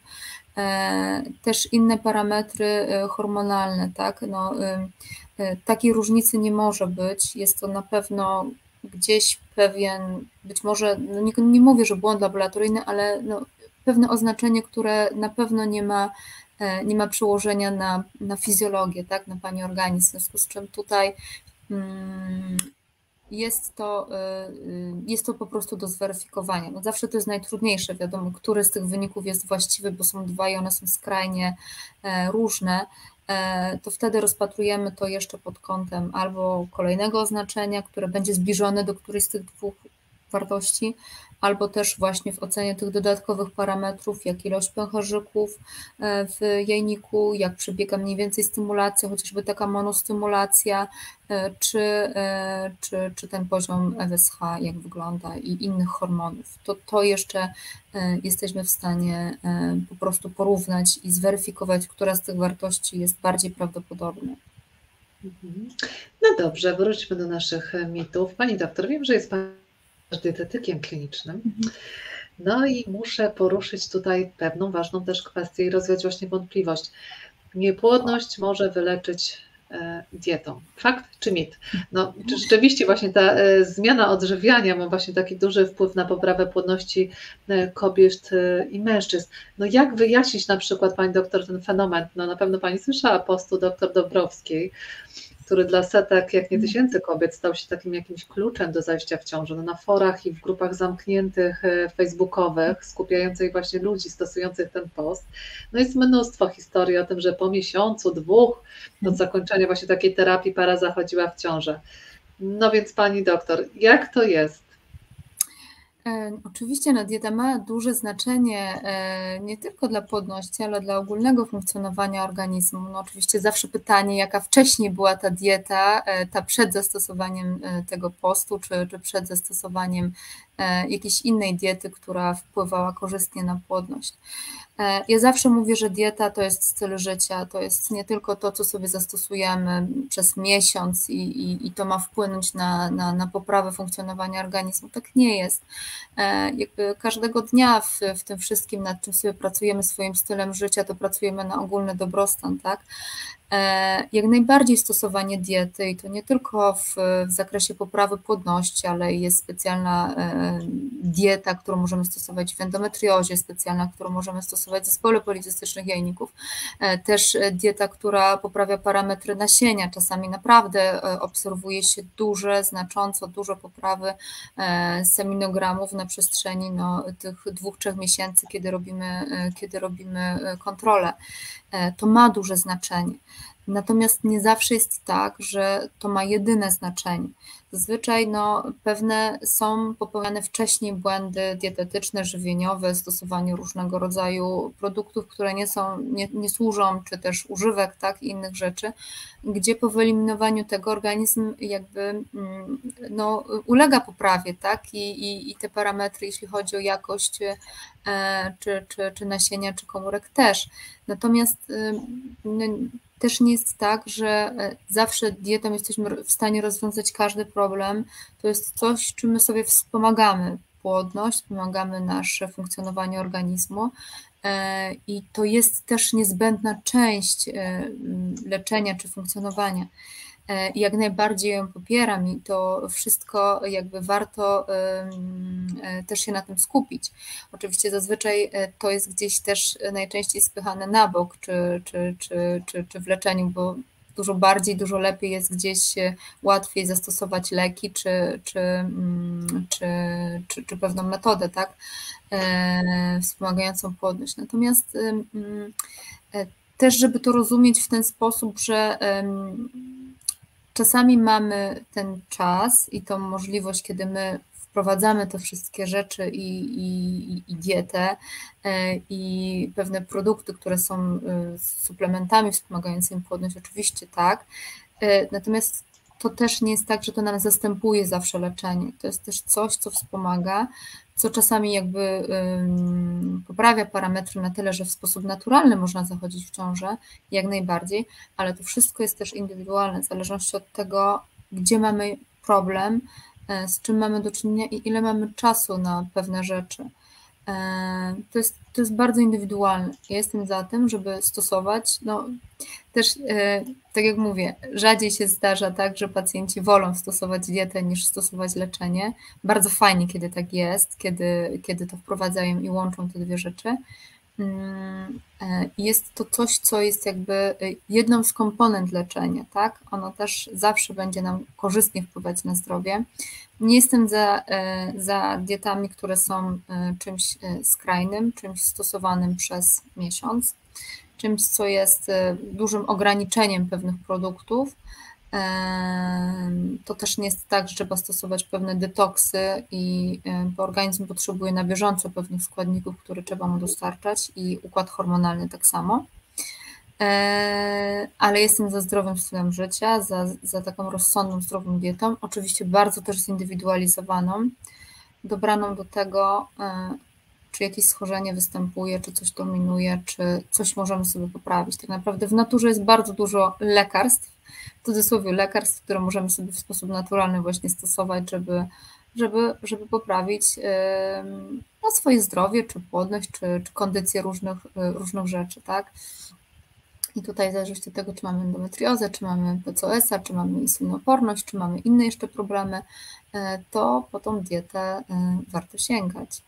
Też inne parametry hormonalne, tak? No, takiej różnicy nie może być. Jest to na pewno gdzieś pewien, być może, no nie, nie mówię, że błąd laboratoryjny, ale no, pewne oznaczenie, które na pewno nie ma, nie ma przełożenia na, na fizjologię, tak, na Pani organizm, w związku z czym tutaj hmm, jest to, jest to po prostu do zweryfikowania. No zawsze to jest najtrudniejsze, wiadomo, który z tych wyników jest właściwy, bo są dwa i one są skrajnie różne, to wtedy rozpatrujemy to jeszcze pod kątem albo kolejnego oznaczenia, które będzie zbliżone do którejś z tych dwóch wartości, albo też właśnie w ocenie tych dodatkowych parametrów, jak ilość pęcherzyków w jajniku, jak przebiega mniej więcej stymulacja, chociażby taka monostymulacja, czy, czy, czy ten poziom F S H, jak wygląda, i innych hormonów. To, to jeszcze jesteśmy w stanie po prostu porównać i zweryfikować, która z tych wartości jest bardziej prawdopodobna. No dobrze, wróćmy do naszych mitów. Pani doktor, wiem, że jest Pani dietetykiem klinicznym. No i muszę poruszyć tutaj pewną ważną też kwestię i rozwiać właśnie wątpliwość. Niepłodność może wyleczyć dietą. Fakt czy mit? No, czy rzeczywiście właśnie ta zmiana odżywiania ma właśnie taki duży wpływ na poprawę płodności kobiet i mężczyzn? No jak wyjaśnić na przykład, Pani doktor, ten fenomen? No na pewno Pani słyszała postu doktor Dobrowskiej, który dla setek, jak nie tysięcy kobiet stał się takim jakimś kluczem do zajścia w ciążę. No na forach i w grupach zamkniętych facebookowych, skupiających właśnie ludzi stosujących ten post. No jest mnóstwo historii o tym, że po miesiącu, dwóch od zakończenia właśnie takiej terapii para zachodziła w ciążę. No więc Pani doktor, jak to jest? Oczywiście no, dieta ma duże znaczenie nie tylko dla płodności, ale dla ogólnego funkcjonowania organizmu. No, oczywiście zawsze pytanie, jaka wcześniej była ta dieta, ta przed zastosowaniem tego postu, czy, czy przed zastosowaniem jakiejś innej diety, która wpływała korzystnie na płodność. Ja zawsze mówię, że dieta to jest styl życia, to jest nie tylko to, co sobie zastosujemy przez miesiąc i, i, i to ma wpłynąć na, na, na poprawę funkcjonowania organizmu. Tak nie jest. Jakby każdego dnia w, w tym wszystkim, nad czym sobie pracujemy swoim stylem życia, to pracujemy na ogólny dobrostan, tak? Jak najbardziej stosowanie diety i to nie tylko w, w zakresie poprawy płodności, ale jest specjalna dieta, którą możemy stosować w endometriozie, specjalna, którą możemy stosować w zespole policystycznych jajników. Też dieta, która poprawia parametry nasienia. Czasami naprawdę obserwuje się duże, znacząco duże poprawy seminogramów na przestrzeni no, tych dwóch, trzech miesięcy, kiedy robimy, kiedy robimy kontrolę. To ma duże znaczenie. Natomiast nie zawsze jest tak, że to ma jedyne znaczenie. Zazwyczaj no, pewne są popełniane wcześniej błędy dietetyczne, żywieniowe, stosowanie różnego rodzaju produktów, które nie są, nie, nie służą, czy też używek, tak, i innych rzeczy, gdzie po wyeliminowaniu tego organizm jakby no, ulega poprawie, tak, i, i, i te parametry, jeśli chodzi o jakość e, czy, czy, czy nasienia, czy komórek też. Natomiast no, też nie jest tak, że zawsze dietą jesteśmy w stanie rozwiązać każdy problem. To jest coś, czym my sobie wspomagamy płodność, wspomagamy nasze funkcjonowanie organizmu i to jest też niezbędna część leczenia czy funkcjonowania. I jak najbardziej ją popieram i to wszystko jakby warto też się na tym skupić. Oczywiście zazwyczaj to jest gdzieś też najczęściej spychane na bok, czy, czy, czy, czy, czy w leczeniu, bo dużo bardziej, dużo lepiej jest gdzieś łatwiej zastosować leki, czy, czy, czy, czy, czy pewną metodę, tak, wspomagającą płodność. Natomiast też, żeby to rozumieć w ten sposób, że czasami mamy ten czas i tą możliwość, kiedy my wprowadzamy te wszystkie rzeczy i, i, i dietę i pewne produkty, które są suplementami wspomagającymi płodność, oczywiście tak. Natomiast to też nie jest tak, że to nam zastępuje zawsze leczenie. To jest też coś, co wspomaga, co czasami jakby poprawia parametry na tyle, że w sposób naturalny można zachodzić w ciążę, jak najbardziej, ale to wszystko jest też indywidualne, w zależności od tego, gdzie mamy problem, z czym mamy do czynienia i ile mamy czasu na pewne rzeczy. To jest, to jest bardzo indywidualne. Ja jestem za tym, żeby stosować, no też tak jak mówię, rzadziej się zdarza tak, że pacjenci wolą stosować dietę niż stosować leczenie. Bardzo fajnie, kiedy tak jest, kiedy, kiedy to wprowadzają i łączą te dwie rzeczy. Jest to coś, co jest jakby jedną z komponent leczenia, tak? Ono też zawsze będzie nam korzystnie wpływać na zdrowie. Nie jestem za, za dietami, które są czymś skrajnym, czymś stosowanym przez miesiąc, czymś, co jest dużym ograniczeniem pewnych produktów. To też nie jest tak, że trzeba stosować pewne detoksy i bo organizm potrzebuje na bieżąco pewnych składników, które trzeba mu dostarczać i układ hormonalny tak samo. Ale jestem za zdrowym stylem życia, za, za taką rozsądną, zdrową dietą, oczywiście bardzo też zindywidualizowaną, dobraną do tego, czy jakieś schorzenie występuje, czy coś dominuje, czy coś możemy sobie poprawić. Tak naprawdę w naturze jest bardzo dużo lekarstw, w cudzysłowie lekarstw, które możemy sobie w sposób naturalny właśnie stosować, żeby, żeby, żeby poprawić no, swoje zdrowie, czy płodność, czy, czy kondycję różnych, różnych rzeczy, tak? I tutaj w zależności od tego, czy mamy endometriozę, czy mamy P C O S a, czy mamy insulinooporność, czy mamy inne jeszcze problemy, to po tą dietę warto sięgać.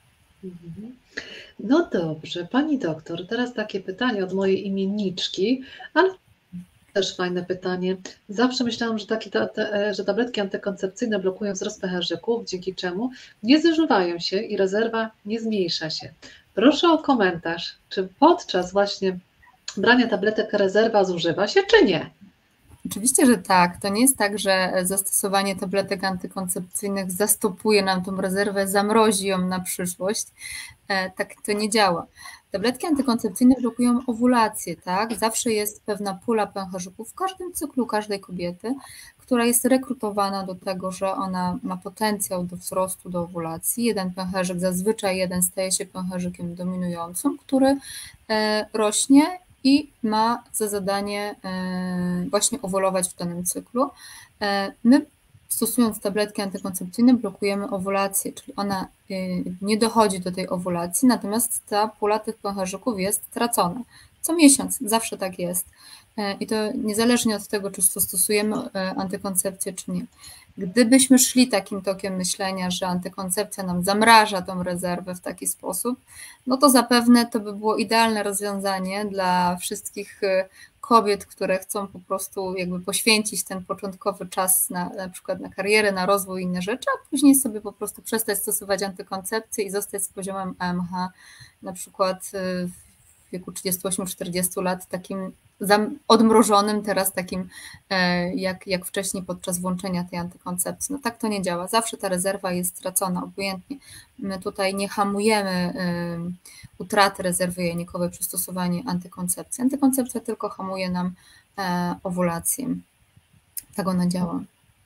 No dobrze, pani doktor, teraz takie pytanie od mojej imienniczki, ale też fajne pytanie. Zawsze myślałam, że, takie ta, te, że tabletki antykoncepcyjne blokują wzrost pęcherzyków, dzięki czemu nie zużywają się i rezerwa nie zmniejsza się. Proszę o komentarz, czy podczas właśnie brania tabletek rezerwa zużywa się, czy nie? Oczywiście, że tak. To nie jest tak, że zastosowanie tabletek antykoncepcyjnych zastopuje nam tą rezerwę, zamrozi ją na przyszłość. Tak to nie działa. Tabletki antykoncepcyjne blokują owulację, tak? Zawsze jest pewna pula pęcherzyków w każdym cyklu każdej kobiety, która jest rekrutowana do tego, że ona ma potencjał do wzrostu, do owulacji. Jeden pęcherzyk, zazwyczaj jeden staje się pęcherzykiem dominującym, który rośnie i ma za zadanie właśnie owulować w danym cyklu. My, stosując tabletki antykoncepcyjne, blokujemy owulację, czyli ona nie dochodzi do tej owulacji, natomiast ta pula tych pęcherzyków jest tracona. Co miesiąc, zawsze tak jest. I to niezależnie od tego, czy stosujemy antykoncepcję, czy nie. Gdybyśmy szli takim tokiem myślenia, że antykoncepcja nam zamraża tą rezerwę w taki sposób, no to zapewne to by było idealne rozwiązanie dla wszystkich kobiet, które chcą po prostu jakby poświęcić ten początkowy czas na, na przykład na karierę, na rozwój i inne rzeczy, a później sobie po prostu przestać stosować antykoncepcję i zostać z poziomem A M H na przykład w wieku trzydziestu ośmiu czterdziestu lat takim odmrożonym, teraz takim jak, jak wcześniej podczas włączenia tej antykoncepcji. No tak to nie działa. Zawsze ta rezerwa jest stracona, obojętnie. My tutaj nie hamujemy utraty rezerwy jajnikowej przy stosowaniu antykoncepcji. Antykoncepcja tylko hamuje nam owulację. Tak ona działa.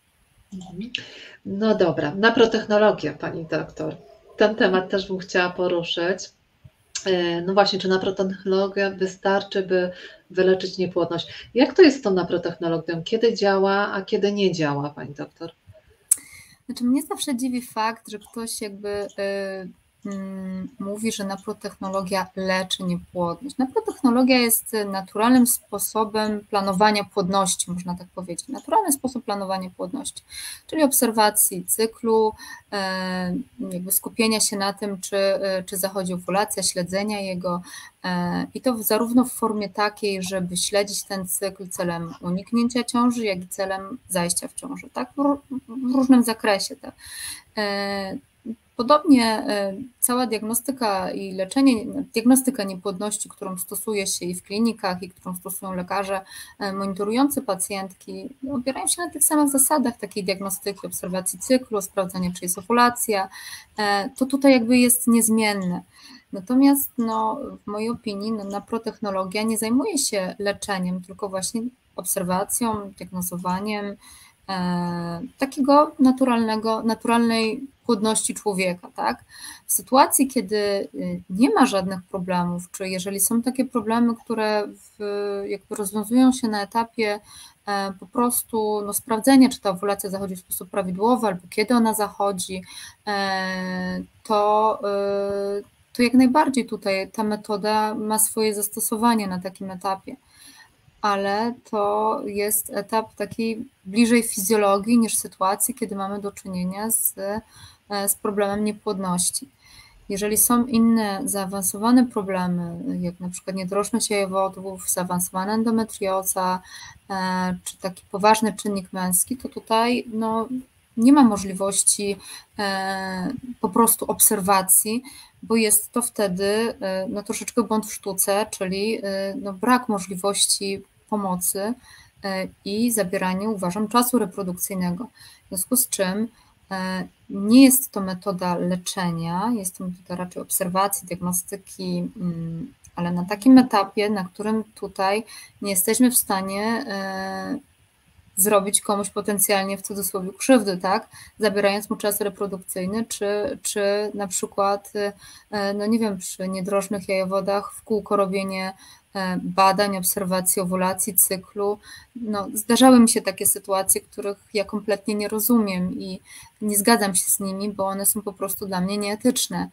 No dobra, naprotechnologia, pani doktor. Ten temat też bym chciała poruszyć. No właśnie, czy naprotechnologia wystarczy, by wyleczyć niepłodność? Jak to jest z tą naprotechnologią? Kiedy działa, a kiedy nie działa, pani doktor? Znaczy, mnie zawsze dziwi fakt, że ktoś jakby y, y, mówi, że naprotechnologia leczy niepłodność. Naprotechnologia jest naturalnym sposobem planowania płodności, można tak powiedzieć. Naturalny sposób planowania płodności, czyli obserwacji cyklu, y, jakby skupienia się na tym, czy, y, czy zachodzi owulacja, śledzenia jego, i to zarówno w formie takiej, żeby śledzić ten cykl celem uniknięcia ciąży, jak i celem zajścia w ciążę, tak? W różnym zakresie. Tak? Podobnie cała diagnostyka i leczenie, diagnostyka niepłodności, którą stosuje się i w klinikach, i którą stosują lekarze monitorujący pacjentki, opierają się na tych samych zasadach takiej diagnostyki, obserwacji cyklu, sprawdzania, czy jest owulacja. To tutaj jakby jest niezmienne. Natomiast no, w mojej opinii no, naprotechnologia nie zajmuje się leczeniem, tylko właśnie obserwacją, diagnozowaniem e, takiego naturalnego, naturalnej płodności człowieka. Tak? W sytuacji, kiedy nie ma żadnych problemów, czy jeżeli są takie problemy, które w, jakby rozwiązują się na etapie e, po prostu no, sprawdzenia, czy ta owulacja zachodzi w sposób prawidłowy, albo kiedy ona zachodzi, e, to e, to jak najbardziej tutaj ta metoda ma swoje zastosowanie na takim etapie, ale to jest etap taki bliżej fizjologii niż sytuacji, kiedy mamy do czynienia z, z problemem niepłodności. Jeżeli są inne zaawansowane problemy, jak na przykład niedrożność jajowodów, zaawansowana endometrioza, czy taki poważny czynnik męski, to tutaj no, nie ma możliwości po prostu obserwacji, bo jest to wtedy no, troszeczkę błąd w sztuce, czyli no, brak możliwości pomocy i zabieranie, uważam, czasu reprodukcyjnego. W związku z czym nie jest to metoda leczenia, jest to metoda raczej obserwacji, diagnostyki, ale na takim etapie, na którym tutaj nie jesteśmy w stanie zrobić komuś potencjalnie w cudzysłowie krzywdy, tak? Zabierając mu czas reprodukcyjny, czy, czy na przykład, no nie wiem, przy niedrożnych jajowodach w kółko robienie badań, obserwacji owulacji, cyklu. No, zdarzały mi się takie sytuacje, których ja kompletnie nie rozumiem i nie zgadzam się z nimi, bo one są po prostu dla mnie nieetyczne.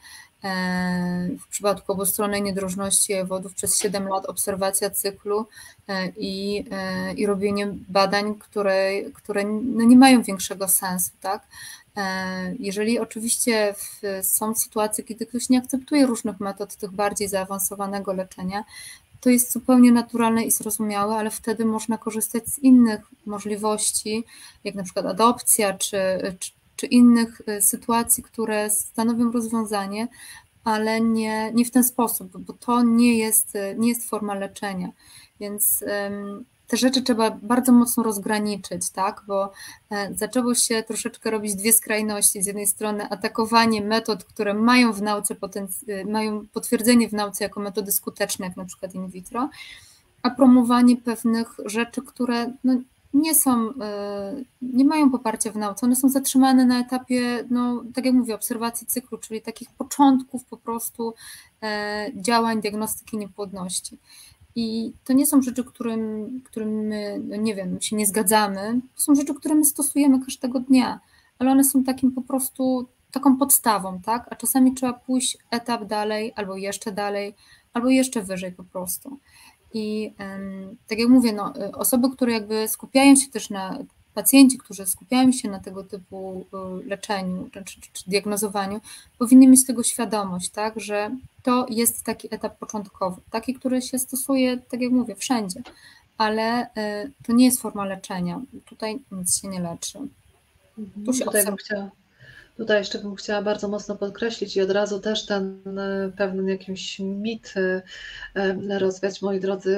W przypadku obustronnej niedrożności jajowodów przez siedem lat obserwacja cyklu i, i robienie badań, które, które no nie mają większego sensu, tak? Jeżeli oczywiście w, są sytuacje, kiedy ktoś nie akceptuje różnych metod tych bardziej zaawansowanego leczenia, to jest zupełnie naturalne i zrozumiałe, ale wtedy można korzystać z innych możliwości, jak na przykład adopcja, czy, czy, czy innych sytuacji, które stanowią rozwiązanie, ale nie, nie w ten sposób, bo to nie jest, nie jest forma leczenia. Więc te rzeczy trzeba bardzo mocno rozgraniczyć, tak? Bo zaczęło się troszeczkę robić dwie skrajności. Z jednej strony atakowanie metod, które mają w nauce potenc- mają potwierdzenie w nauce jako metody skuteczne, jak na przykład in vitro, a promowanie pewnych rzeczy, które no, nie są, nie mają poparcia w nauce, one są zatrzymane na etapie, no, tak jak mówię, obserwacji cyklu, czyli takich początków po prostu działań diagnostyki niepłodności. I to nie są rzeczy, którym, którym my, no nie wiem, się nie zgadzamy, to są rzeczy, które my stosujemy każdego dnia, ale one są takim po prostu taką podstawą, tak? A czasami trzeba pójść etap dalej, albo jeszcze dalej, albo jeszcze wyżej po prostu. I tak jak mówię, no, osoby, które jakby skupiają się też na, pacjenci, którzy skupiają się na tego typu leczeniu czy, czy, czy diagnozowaniu, powinni mieć tego świadomość, tak, że to jest taki etap początkowy, taki, który się stosuje, tak jak mówię, wszędzie, ale to nie jest forma leczenia, tutaj nic się nie leczy. Tu się tutaj bym chciała Tutaj jeszcze bym chciała bardzo mocno podkreślić i od razu też ten pewien jakiś mit rozwiać, moi drodzy.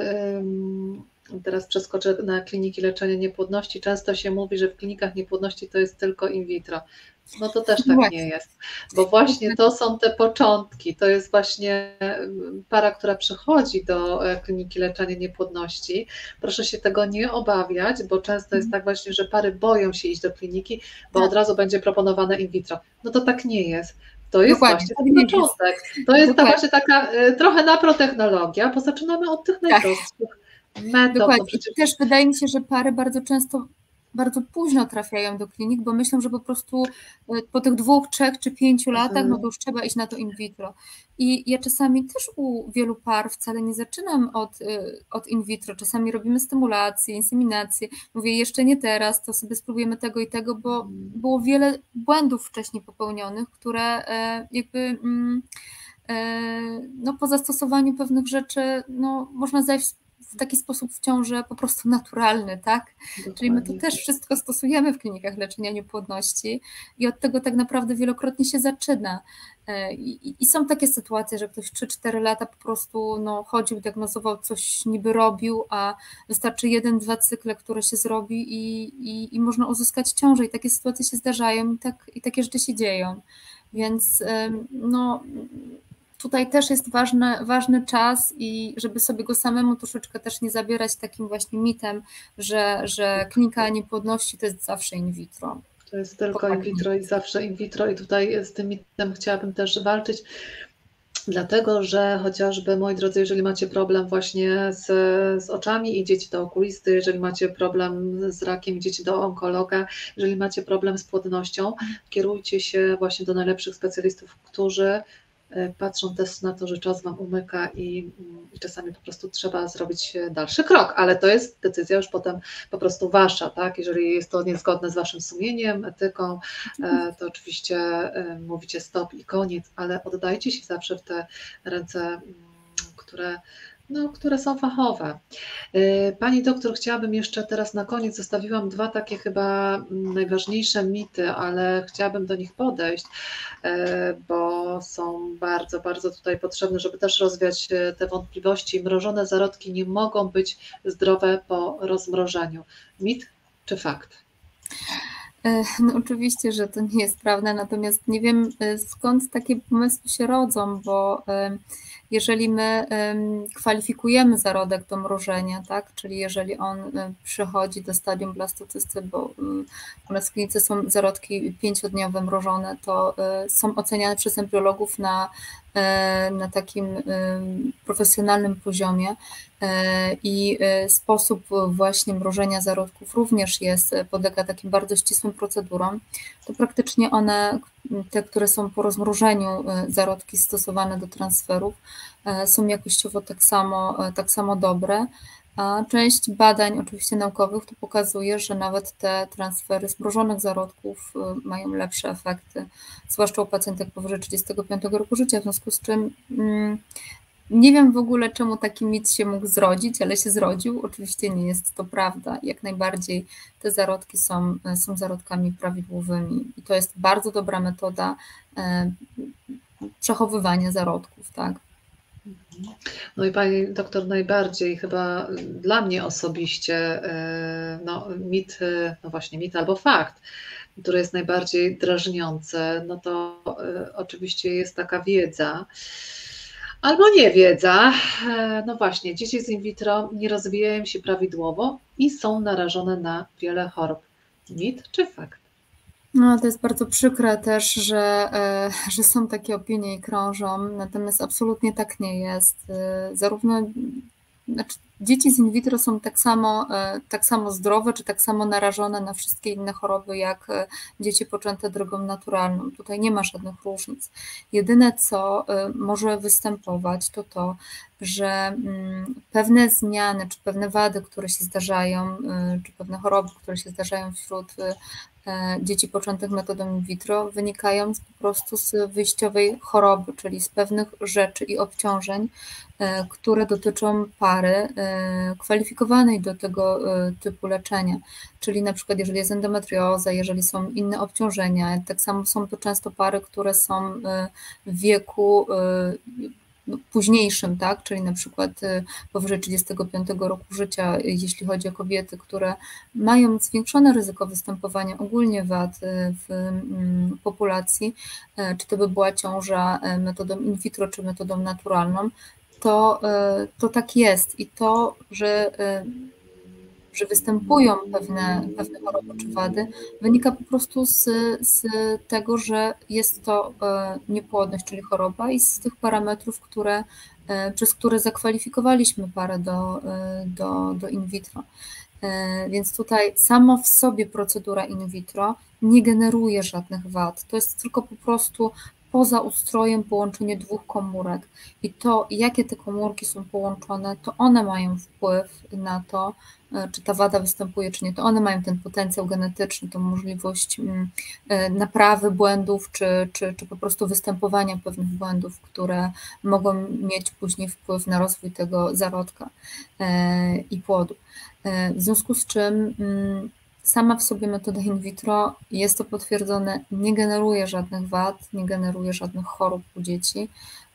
Teraz przeskoczę na kliniki leczenia niepłodności. Często się mówi, że w klinikach niepłodności to jest tylko in vitro. No to też tak nie jest, bo właśnie to są te początki, to jest właśnie para, która przychodzi do kliniki leczenia niepłodności. Proszę się tego nie obawiać, bo często jest tak właśnie, że pary boją się iść do kliniki, bo od razu będzie proponowane in vitro. No to tak nie jest. To jest Dokładnie, właśnie ten początek. To jest ta właśnie taka trochę naprotechnologia, bo zaczynamy od tych najprostszych metod. Dokładnie. No przecież... Też wydaje mi się, że pary bardzo często bardzo późno trafiają do klinik, bo myślą, że po prostu po tych dwóch, trzech czy pięciu latach, no to już trzeba iść na to in vitro. I ja czasami też u wielu par wcale nie zaczynam od, od in vitro. Czasami robimy stymulację, inseminację. Mówię, jeszcze nie teraz, to sobie spróbujemy tego i tego, bo było wiele błędów wcześniej popełnionych, które jakby no, po zastosowaniu pewnych rzeczy no, można zajść w taki sposób w ciążę po prostu naturalny, tak? Dokładnie. Czyli my to też wszystko stosujemy w klinikach leczenia niepłodności i od tego tak naprawdę wielokrotnie się zaczyna. I, i są takie sytuacje, że ktoś trzy cztery lata po prostu no, chodził, diagnozował, coś niby robił, a wystarczy jeden, dwa cykle, które się zrobi i, i, i można uzyskać ciążę. I takie sytuacje się zdarzają i, tak, i takie rzeczy się dzieją. Więc no... Tutaj też jest ważny, ważny czas i żeby sobie go samemu troszeczkę też nie zabierać takim właśnie mitem, że, że klinika niepłodności to jest zawsze in vitro. To jest tylko in vitro i zawsze in vitro i tutaj z tym mitem chciałabym też walczyć, dlatego że chociażby, moi drodzy, jeżeli macie problem właśnie z, z oczami, idziecie do okulisty, jeżeli macie problem z rakiem, idziecie do onkologa, jeżeli macie problem z płodnością, kierujcie się właśnie do najlepszych specjalistów, którzy patrzą też na to, że czas Wam umyka i, i czasami po prostu trzeba zrobić dalszy krok, ale to jest decyzja już potem po prostu Wasza, tak? Jeżeli jest to niezgodne z Waszym sumieniem, etyką, to oczywiście mówicie stop i koniec, ale oddajcie się zawsze w te ręce, które no, które są fachowe. Pani doktor, chciałabym jeszcze teraz na koniec, zostawiłam dwa takie chyba najważniejsze mity, ale chciałabym do nich podejść, bo są bardzo, bardzo tutaj potrzebne, żeby też rozwiać te wątpliwości. Mrożone zarodki nie mogą być zdrowe po rozmrożeniu. Mit czy fakt? No oczywiście, że to nie jest prawda, natomiast nie wiem, skąd takie pomysły się rodzą, bo jeżeli my kwalifikujemy zarodek do mrożenia, tak, czyli jeżeli on przychodzi do stadium blastocysty, bo u nas w klinice są zarodki pięciodniowe mrożone, to są oceniane przez embriologów na, na takim profesjonalnym poziomie i sposób właśnie mrożenia zarodków również jest, podlega takim bardzo ścisłym procedurom, to praktycznie one, te, które są po rozmrożeniu zarodki stosowane do transferów, są jakościowo tak samo, tak samo dobre, a część badań oczywiście naukowych to pokazuje, że nawet te transfery zmrożonych zarodków mają lepsze efekty, zwłaszcza u pacjentek powyżej trzydziestego piątego roku życia, w związku z czym mm, nie wiem w ogóle, czemu taki mit się mógł zrodzić, ale się zrodził. Oczywiście nie jest to prawda. Jak najbardziej te zarodki są, są zarodkami prawidłowymi i to jest bardzo dobra metoda przechowywania zarodków, tak. No i pani doktor, najbardziej chyba dla mnie osobiście, no mit, no właśnie mit albo fakt, który jest najbardziej drażniący, no to oczywiście jest taka wiedza, albo niewiedza. No właśnie, dzieci z in vitro nie rozwijają się prawidłowo i są narażone na wiele chorób. Mit czy fakt? No, to jest bardzo przykre też, że, że są takie opinie i krążą, natomiast absolutnie tak nie jest. Zarówno, znaczy dzieci z in vitro są tak samo, tak samo zdrowe, czy tak samo narażone na wszystkie inne choroby, jak dzieci poczęte drogą naturalną. Tutaj nie ma żadnych różnic. Jedyne, co może występować, to to, że pewne zmiany, czy pewne wady, które się zdarzają, czy pewne choroby, które się zdarzają wśród dzieci poczętych metodą in vitro, wynikają po prostu z wyjściowej choroby, czyli z pewnych rzeczy i obciążeń, które dotyczą pary kwalifikowanej do tego typu leczenia. Czyli na przykład jeżeli jest endometrioza, jeżeli są inne obciążenia, tak samo są to często pary, które są w wieku no, późniejszym, tak? Czyli na przykład powyżej trzydziestego piątego roku życia, jeśli chodzi o kobiety, które mają zwiększone ryzyko występowania ogólnie wad w populacji, czy to by była ciąża metodą in vitro, czy metodą naturalną, to, to tak jest. I to, że, że występują pewne, pewne choroby czy wady, wynika po prostu z, z tego, że jest to niepłodność, czyli choroba, i z tych parametrów, które, przez które zakwalifikowaliśmy parę do, do, do in vitro. Więc tutaj samo w sobie procedura in vitro nie generuje żadnych wad. To jest tylko po prostu poza ustrojem połączenie dwóch komórek. I to, jakie te komórki są połączone, to one mają wpływ na to, czy ta wada występuje, czy nie. To one mają ten potencjał genetyczny, tą możliwość naprawy błędów, czy, czy, czy po prostu występowania pewnych błędów, które mogą mieć później wpływ na rozwój tego zarodka i płodu. W związku z czym sama w sobie metoda in vitro, jest to potwierdzone, nie generuje żadnych wad, nie generuje żadnych chorób u dzieci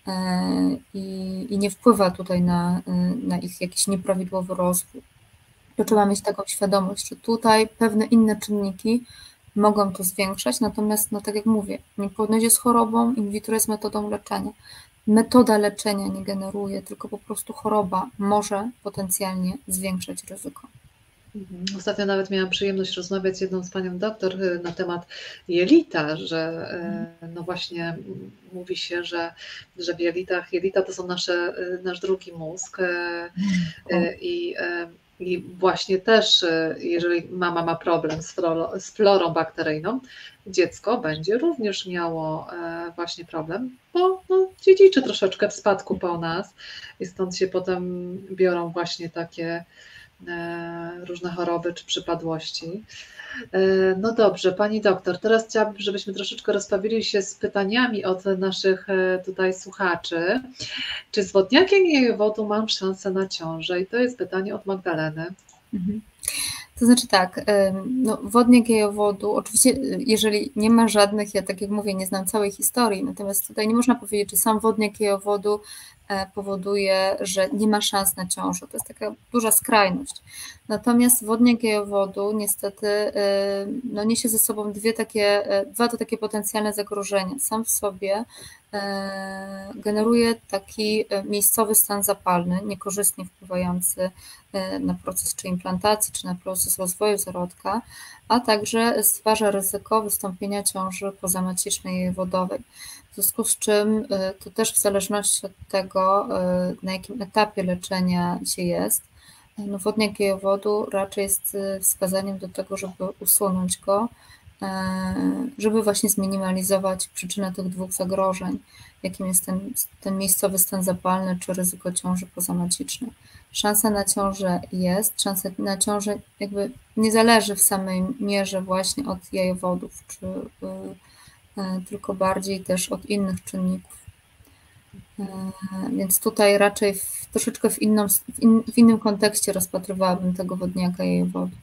i, i nie wpływa tutaj na, na ich jakiś nieprawidłowy rozwój. To trzeba mieć taką świadomość, że tutaj pewne inne czynniki mogą to zwiększać, natomiast, no tak jak mówię, niepłodność jest chorobą, in vitro jest metodą leczenia. Metoda leczenia nie generuje, tylko po prostu choroba może potencjalnie zwiększać ryzyko. Ostatnio nawet miałam przyjemność rozmawiać z jedną z panią doktor na temat jelita, że no właśnie mówi się, że, że w jelitach, jelita to są nasze, nasz drugi mózg i, i właśnie też, jeżeli mama ma problem z florą, z florą bakteryjną, dziecko będzie również miało właśnie problem, bo no, dziedziczy troszeczkę w spadku po nas i stąd się potem biorą właśnie takie różne choroby czy przypadłości. No dobrze, pani doktor, teraz chciałabym, żebyśmy troszeczkę rozprawili się z pytaniami od naszych tutaj słuchaczy. Czy z wodniakiem jajowodu mam szansę na ciążę? I to jest pytanie od Magdaleny. Mhm. To znaczy tak, no, wodnik jajowodu, oczywiście jeżeli nie ma żadnych, ja tak jak mówię, nie znam całej historii, natomiast tutaj nie można powiedzieć, czy sam wodnik jajowodu powoduje, że nie ma szans na ciążę. To jest taka duża skrajność. Natomiast wodnik jajowodu niestety no, niesie ze sobą dwie takie, dwa to takie potencjalne zagrożenia. Sam w sobie generuje taki miejscowy stan zapalny, niekorzystnie wpływający na proces czy implantacji, czy na proces rozwoju zarodka, a także stwarza ryzyko wystąpienia ciąży pozamacicznej jajowodowej. W związku z czym to też w zależności od tego, na jakim etapie leczenia się jest, no wodnik jajowodu raczej jest wskazaniem do tego, żeby usunąć go, żeby właśnie zminimalizować przyczynę tych dwóch zagrożeń, jakim jest ten, ten miejscowy stan zapalny czy ryzyko ciąży pozamacicznej. Szansa na ciążę jest, szansa na ciążę jakby nie zależy w samej mierze właśnie od jajowodów, czy tylko bardziej też od innych czynników. Więc tutaj raczej w, troszeczkę w, inną, w, in, w innym kontekście rozpatrywałabym tego wodniaka jajowodu.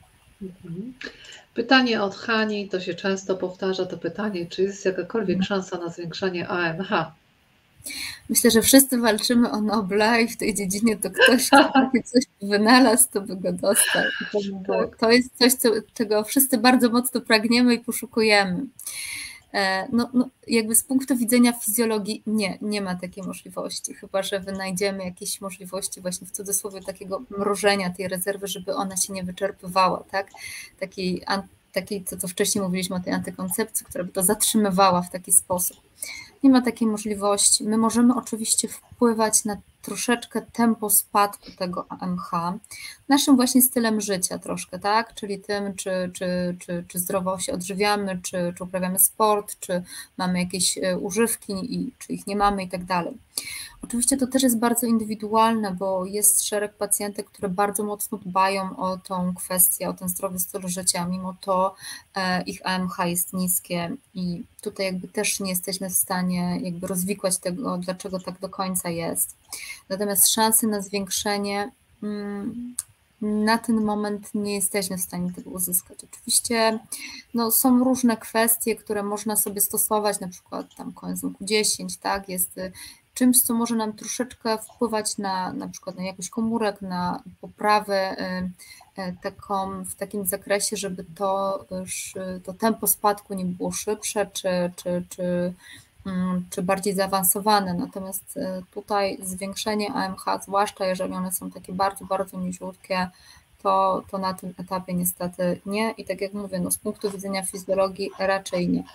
Pytanie od Hani, to się często powtarza, to pytanie, czy jest jakakolwiek szansa na zwiększanie A M H? Myślę, że wszyscy walczymy o Nobla i w tej dziedzinie to ktoś, kto takie coś wynalazł, to by go dostał. To, by było, Tak. to jest coś, co, czego wszyscy bardzo mocno pragniemy i poszukujemy. No, no, jakby z punktu widzenia fizjologii nie, nie ma takiej możliwości, chyba że wynajdziemy jakieś możliwości właśnie w cudzysłowie takiego mrożenia tej rezerwy, żeby ona się nie wyczerpywała, tak? Takiej, takiej co, co wcześniej mówiliśmy o tej antykoncepcji, która by to zatrzymywała w taki sposób. Nie ma takiej możliwości. My możemy oczywiście wpływać na troszeczkę tempo spadku tego A M H, naszym właśnie stylem życia troszkę, tak? Czyli tym, czy, czy, czy, czy zdrowo się odżywiamy, czy, czy uprawiamy sport, czy mamy jakieś używki, i, czy ich nie mamy i tak dalej. Oczywiście to też jest bardzo indywidualne, bo jest szereg pacjentek, które bardzo mocno dbają o tą kwestię, o ten zdrowy styl życia, mimo to ich A M H jest niskie i tutaj jakby też nie jesteśmy w stanie jakby rozwikłać tego, dlaczego tak do końca jest. Natomiast szanse na zwiększenie na ten moment nie jesteśmy w stanie tego uzyskać. Oczywiście no, są różne kwestie, które można sobie stosować, na przykład tam koenzym Q dziesięć, tak, jest czymś, co może nam troszeczkę wpływać na na przykład na jakość komórek, na poprawę taką, w takim zakresie, żeby to, to tempo spadku nie było szybsze, czy, czy, czy, czy bardziej zaawansowane. Natomiast tutaj zwiększenie A M H, zwłaszcza jeżeli one są takie bardzo, bardzo niziutkie, to, to na tym etapie niestety nie. I tak jak mówię, no z punktu widzenia fizjologii raczej nie.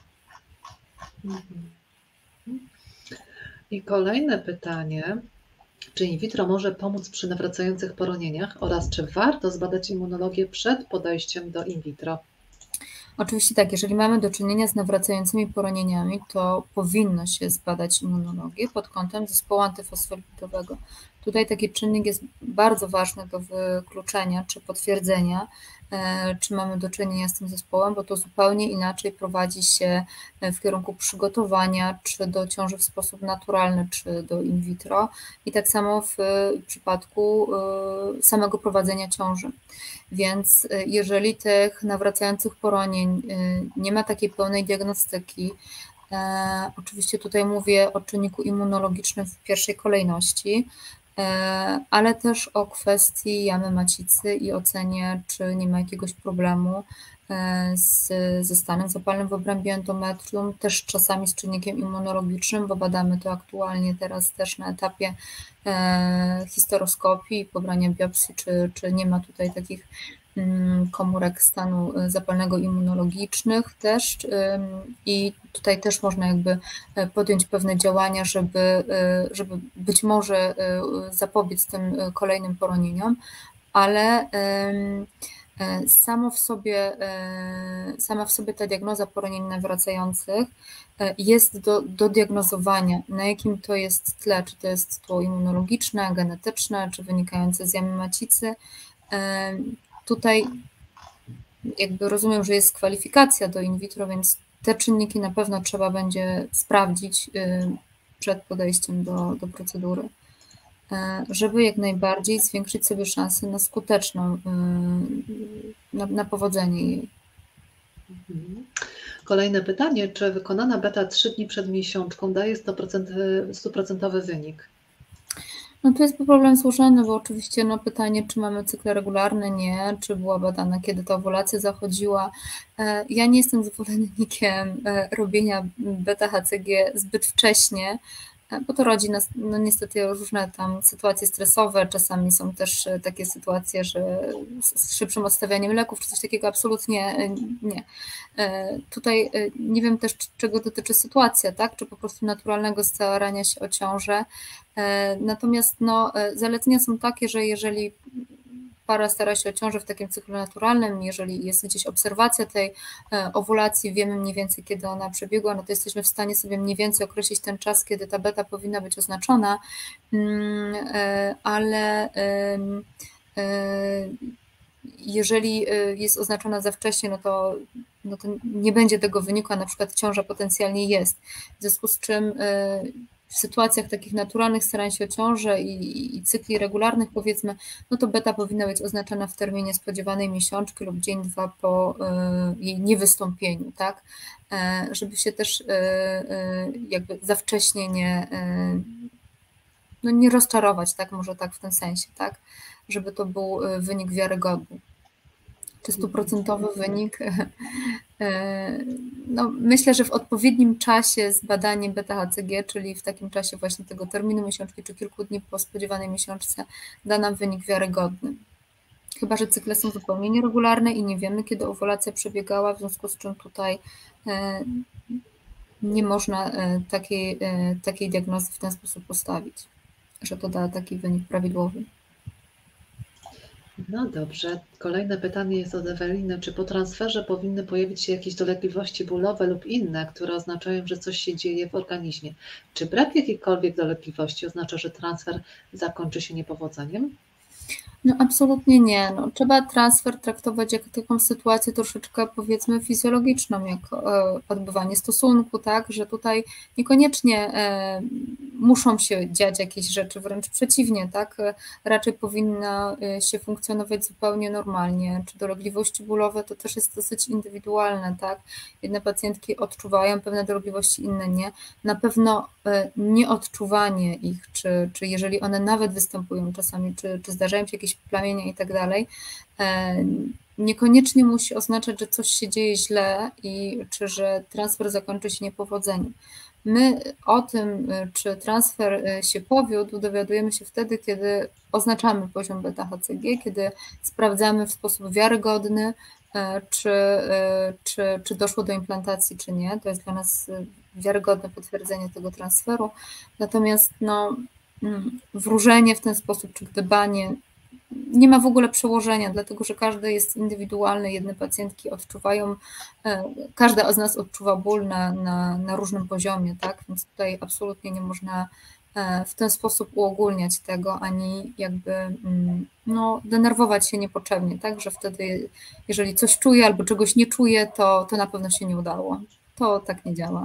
I kolejne pytanie. Czy in vitro może pomóc przy nawracających poronieniach oraz czy warto zbadać immunologię przed podejściem do in vitro? Oczywiście tak, jeżeli mamy do czynienia z nawracającymi poronieniami, to powinno się zbadać immunologię pod kątem zespołu antyfosfolipidowego. Tutaj taki czynnik jest bardzo ważny do wykluczenia czy potwierdzenia, czy mamy do czynienia z tym zespołem, bo to zupełnie inaczej prowadzi się w kierunku przygotowania, czy do ciąży w sposób naturalny, czy do in vitro i tak samo w przypadku samego prowadzenia ciąży. Więc jeżeli tych nawracających poronień nie ma takiej pełnej diagnostyki, oczywiście tutaj mówię o czynniku immunologicznym w pierwszej kolejności, ale też o kwestii jamy macicy i ocenie, czy nie ma jakiegoś problemu z, ze stanem zapalnym w obrębie endometrium, też czasami z czynnikiem immunologicznym, bo badamy to aktualnie teraz też na etapie histeroskopii i pobrania biopsji, czy, czy nie ma tutaj takich komórek stanu zapalnego immunologicznych też i tutaj też można jakby podjąć pewne działania, żeby, żeby być może zapobiec tym kolejnym poronieniom, ale samo w sobie, sama w sobie ta diagnoza poronień nawracających jest do, do diagnozowania, na jakim to jest tle, czy to jest tło immunologiczne, genetyczne, czy wynikające z jamy macicy. Tutaj jakby rozumiem, że jest kwalifikacja do in vitro, więc te czynniki na pewno trzeba będzie sprawdzić przed podejściem do, do procedury, żeby jak najbardziej zwiększyć sobie szanse na skuteczną, na, na powodzenie jej. Kolejne pytanie, czy wykonana beta trzy dni przed miesiączką daje sto procent wynik? No to jest problem złożony, bo oczywiście no pytanie, czy mamy cykle regularne, nie, czy była badana, kiedy ta owulacja zachodziła. Ja nie jestem zwolennikiem robienia beta H C G zbyt wcześnie, bo to rodzi nas, no niestety różne tam sytuacje stresowe, czasami są też takie sytuacje, że z szybszym odstawianiem leków, czy coś takiego absolutnie nie. Tutaj nie wiem też, czego dotyczy sytuacja, tak, czy po prostu naturalnego starania się o ciążę, natomiast no, zalecenia są takie, że jeżeli para stara się o ciążę w takim cyklu naturalnym, jeżeli jest gdzieś obserwacja tej owulacji, wiemy mniej więcej, kiedy ona przebiegła, no to jesteśmy w stanie sobie mniej więcej określić ten czas, kiedy ta beta powinna być oznaczona, ale jeżeli jest oznaczona za wcześnie, no to, no to nie będzie tego wyniku, a na przykład ciąża potencjalnie jest, w związku z czym w sytuacjach takich naturalnych starań się o ciążę i, i cykli regularnych, powiedzmy, no to beta powinna być oznaczona w terminie spodziewanej miesiączki lub dzień, dwa po jej niewystąpieniu, tak? Żeby się też jakby za wcześnie nie, no nie rozczarować, tak? Może tak w tym sensie, tak? Żeby to był wynik wiarygodny. Czy stuprocentowy wynik? No, myślę, że w odpowiednim czasie zbadanie beta H C G, czyli w takim czasie właśnie tego terminu miesiączki, czy kilku dni po spodziewanej miesiączce, da nam wynik wiarygodny. Chyba że cykle są zupełnie nieregularne i nie wiemy, kiedy owulacja przebiegała, w związku z czym tutaj nie można takiej, takiej diagnozy w ten sposób postawić, że to da taki wynik prawidłowy. No dobrze. Kolejne pytanie jest od Eweliny. Czy po transferze powinny pojawić się jakieś dolegliwości bólowe lub inne, które oznaczają, że coś się dzieje w organizmie? Czy brak jakichkolwiek dolegliwości oznacza, że transfer zakończy się niepowodzeniem? No absolutnie nie. No, trzeba transfer traktować jako taką sytuację troszeczkę, powiedzmy, fizjologiczną, jak odbywanie stosunku, tak, że tutaj niekoniecznie muszą się dziać jakieś rzeczy, wręcz przeciwnie, tak, raczej powinno się funkcjonować zupełnie normalnie. Czy dolegliwości bólowe to też jest dosyć indywidualne, tak, jedne pacjentki odczuwają pewne dolegliwości, inne nie. Na pewno nieodczuwanie ich, czy, czy jeżeli one nawet występują czasami, czy, czy zdarzają się jakieś plamienia i tak dalej, niekoniecznie musi oznaczać, że coś się dzieje źle i czy że transfer zakończy się niepowodzeniem. My o tym, czy transfer się powiódł, dowiadujemy się wtedy, kiedy oznaczamy poziom beta H C G, kiedy sprawdzamy w sposób wiarygodny, czy, czy, czy doszło do implantacji, czy nie. To jest dla nas wiarygodne potwierdzenie tego transferu. Natomiast no, wróżenie w ten sposób, czy gdybanie nie ma w ogóle przełożenia, dlatego że każdy jest indywidualny, jedne pacjentki odczuwają, każda z nas odczuwa ból na, na, na różnym poziomie, tak? Więc tutaj absolutnie nie można w ten sposób uogólniać tego, ani jakby no, denerwować się niepotrzebnie, tak? Że wtedy jeżeli coś czuję albo czegoś nie czuję, to, to na pewno się nie udało. To tak nie działa.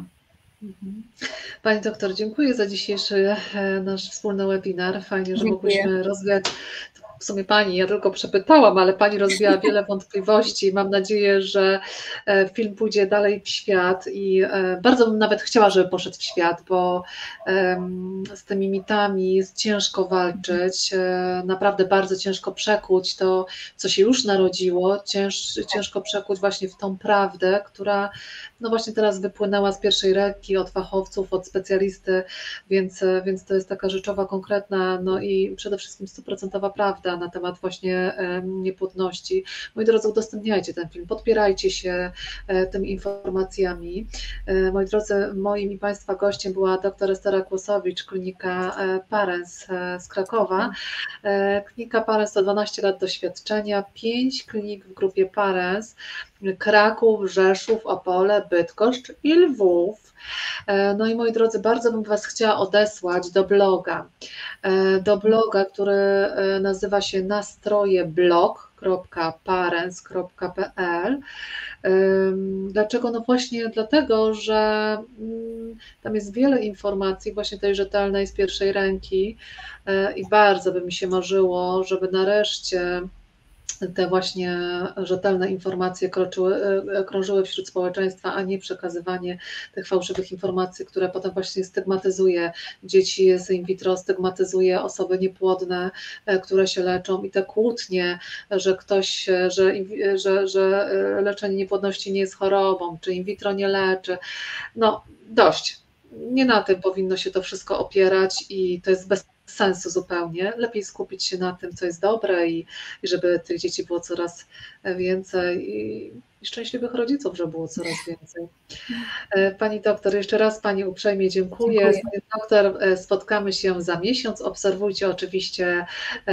Pani doktor, dziękuję za dzisiejszy nasz wspólny webinar. Fajnie, że Dziękuję. mogłyśmy rozwiać. W sumie Pani, ja tylko przepytałam, ale Pani rozwiała wiele wątpliwości. Mam nadzieję, że film pójdzie dalej w świat i bardzo bym nawet chciała, żeby poszedł w świat, bo z tymi mitami jest ciężko walczyć, naprawdę bardzo ciężko przekuć to, co się już narodziło, Cięż, ciężko przekuć właśnie w tą prawdę, która no właśnie teraz wypłynęła z pierwszej ręki od fachowców, od specjalisty, więc, więc to jest taka rzeczowa, konkretna, no i przede wszystkim stuprocentowa prawda na temat właśnie niepłodności. Moi drodzy, udostępniajcie ten film, podpierajcie się tymi informacjami. Moi drodzy, moim i Państwa gościem była dr Estera Kłosowicz, klinika Parens z Krakowa. Klinika Parens to dwanaście lat doświadczenia, pięć klinik w grupie Parens, Kraków, Rzeszów, Opole, Bydgoszcz i Lwów. No i moi drodzy, bardzo bym Was chciała odesłać do bloga, do bloga, który nazywa się nastrojeblog kropka parens kropka p l. Dlaczego? No właśnie dlatego, że tam jest wiele informacji właśnie tej rzetelnej z pierwszej ręki i bardzo by mi się marzyło, żeby nareszcie te właśnie rzetelne informacje kroczyły, krążyły wśród społeczeństwa, a nie przekazywanie tych fałszywych informacji, które potem właśnie stygmatyzuje dzieci z in vitro, stygmatyzuje osoby niepłodne, które się leczą i te kłótnie, że ktoś, że, że, że leczenie niepłodności nie jest chorobą, czy in vitro nie leczy. No dość. Nie na tym powinno się to wszystko opierać i to jest bez sensu zupełnie. Lepiej skupić się na tym, co jest dobre i, i żeby tych dzieci było coraz więcej i, i szczęśliwych rodziców, żeby było coraz więcej. Pani doktor, jeszcze raz Pani uprzejmie dziękuję. Dziękuję. Pani doktor, spotkamy się za miesiąc. Obserwujcie oczywiście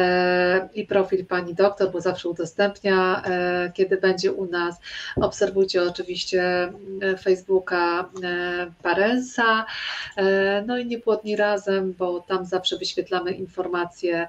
i profil Pani doktor, bo zawsze udostępnia, kiedy będzie u nas. Obserwujcie oczywiście Facebooka Parensa, no i Niepłodni Razem, bo tam zawsze wyświetlamy informacje,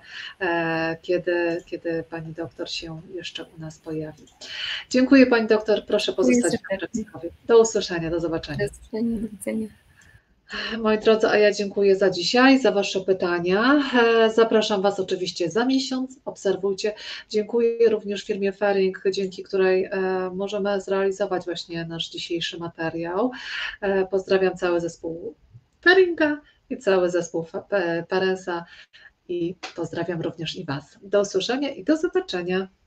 kiedy, kiedy Pani doktor się jeszcze u nas pojawi. Dziękuję Pani doktor, proszę pozostać w Krakowie. Do usłyszenia, do zobaczenia. Do widzenia. Moi drodzy, a ja dziękuję za dzisiaj, za Wasze pytania. E, Zapraszam Was oczywiście za miesiąc, obserwujcie. Dziękuję również firmie Fering, dzięki której e, możemy zrealizować właśnie nasz dzisiejszy materiał. E, Pozdrawiam cały zespół Feringa i cały zespół Fa- e, Parensa i pozdrawiam również i Was. Do usłyszenia i do zobaczenia.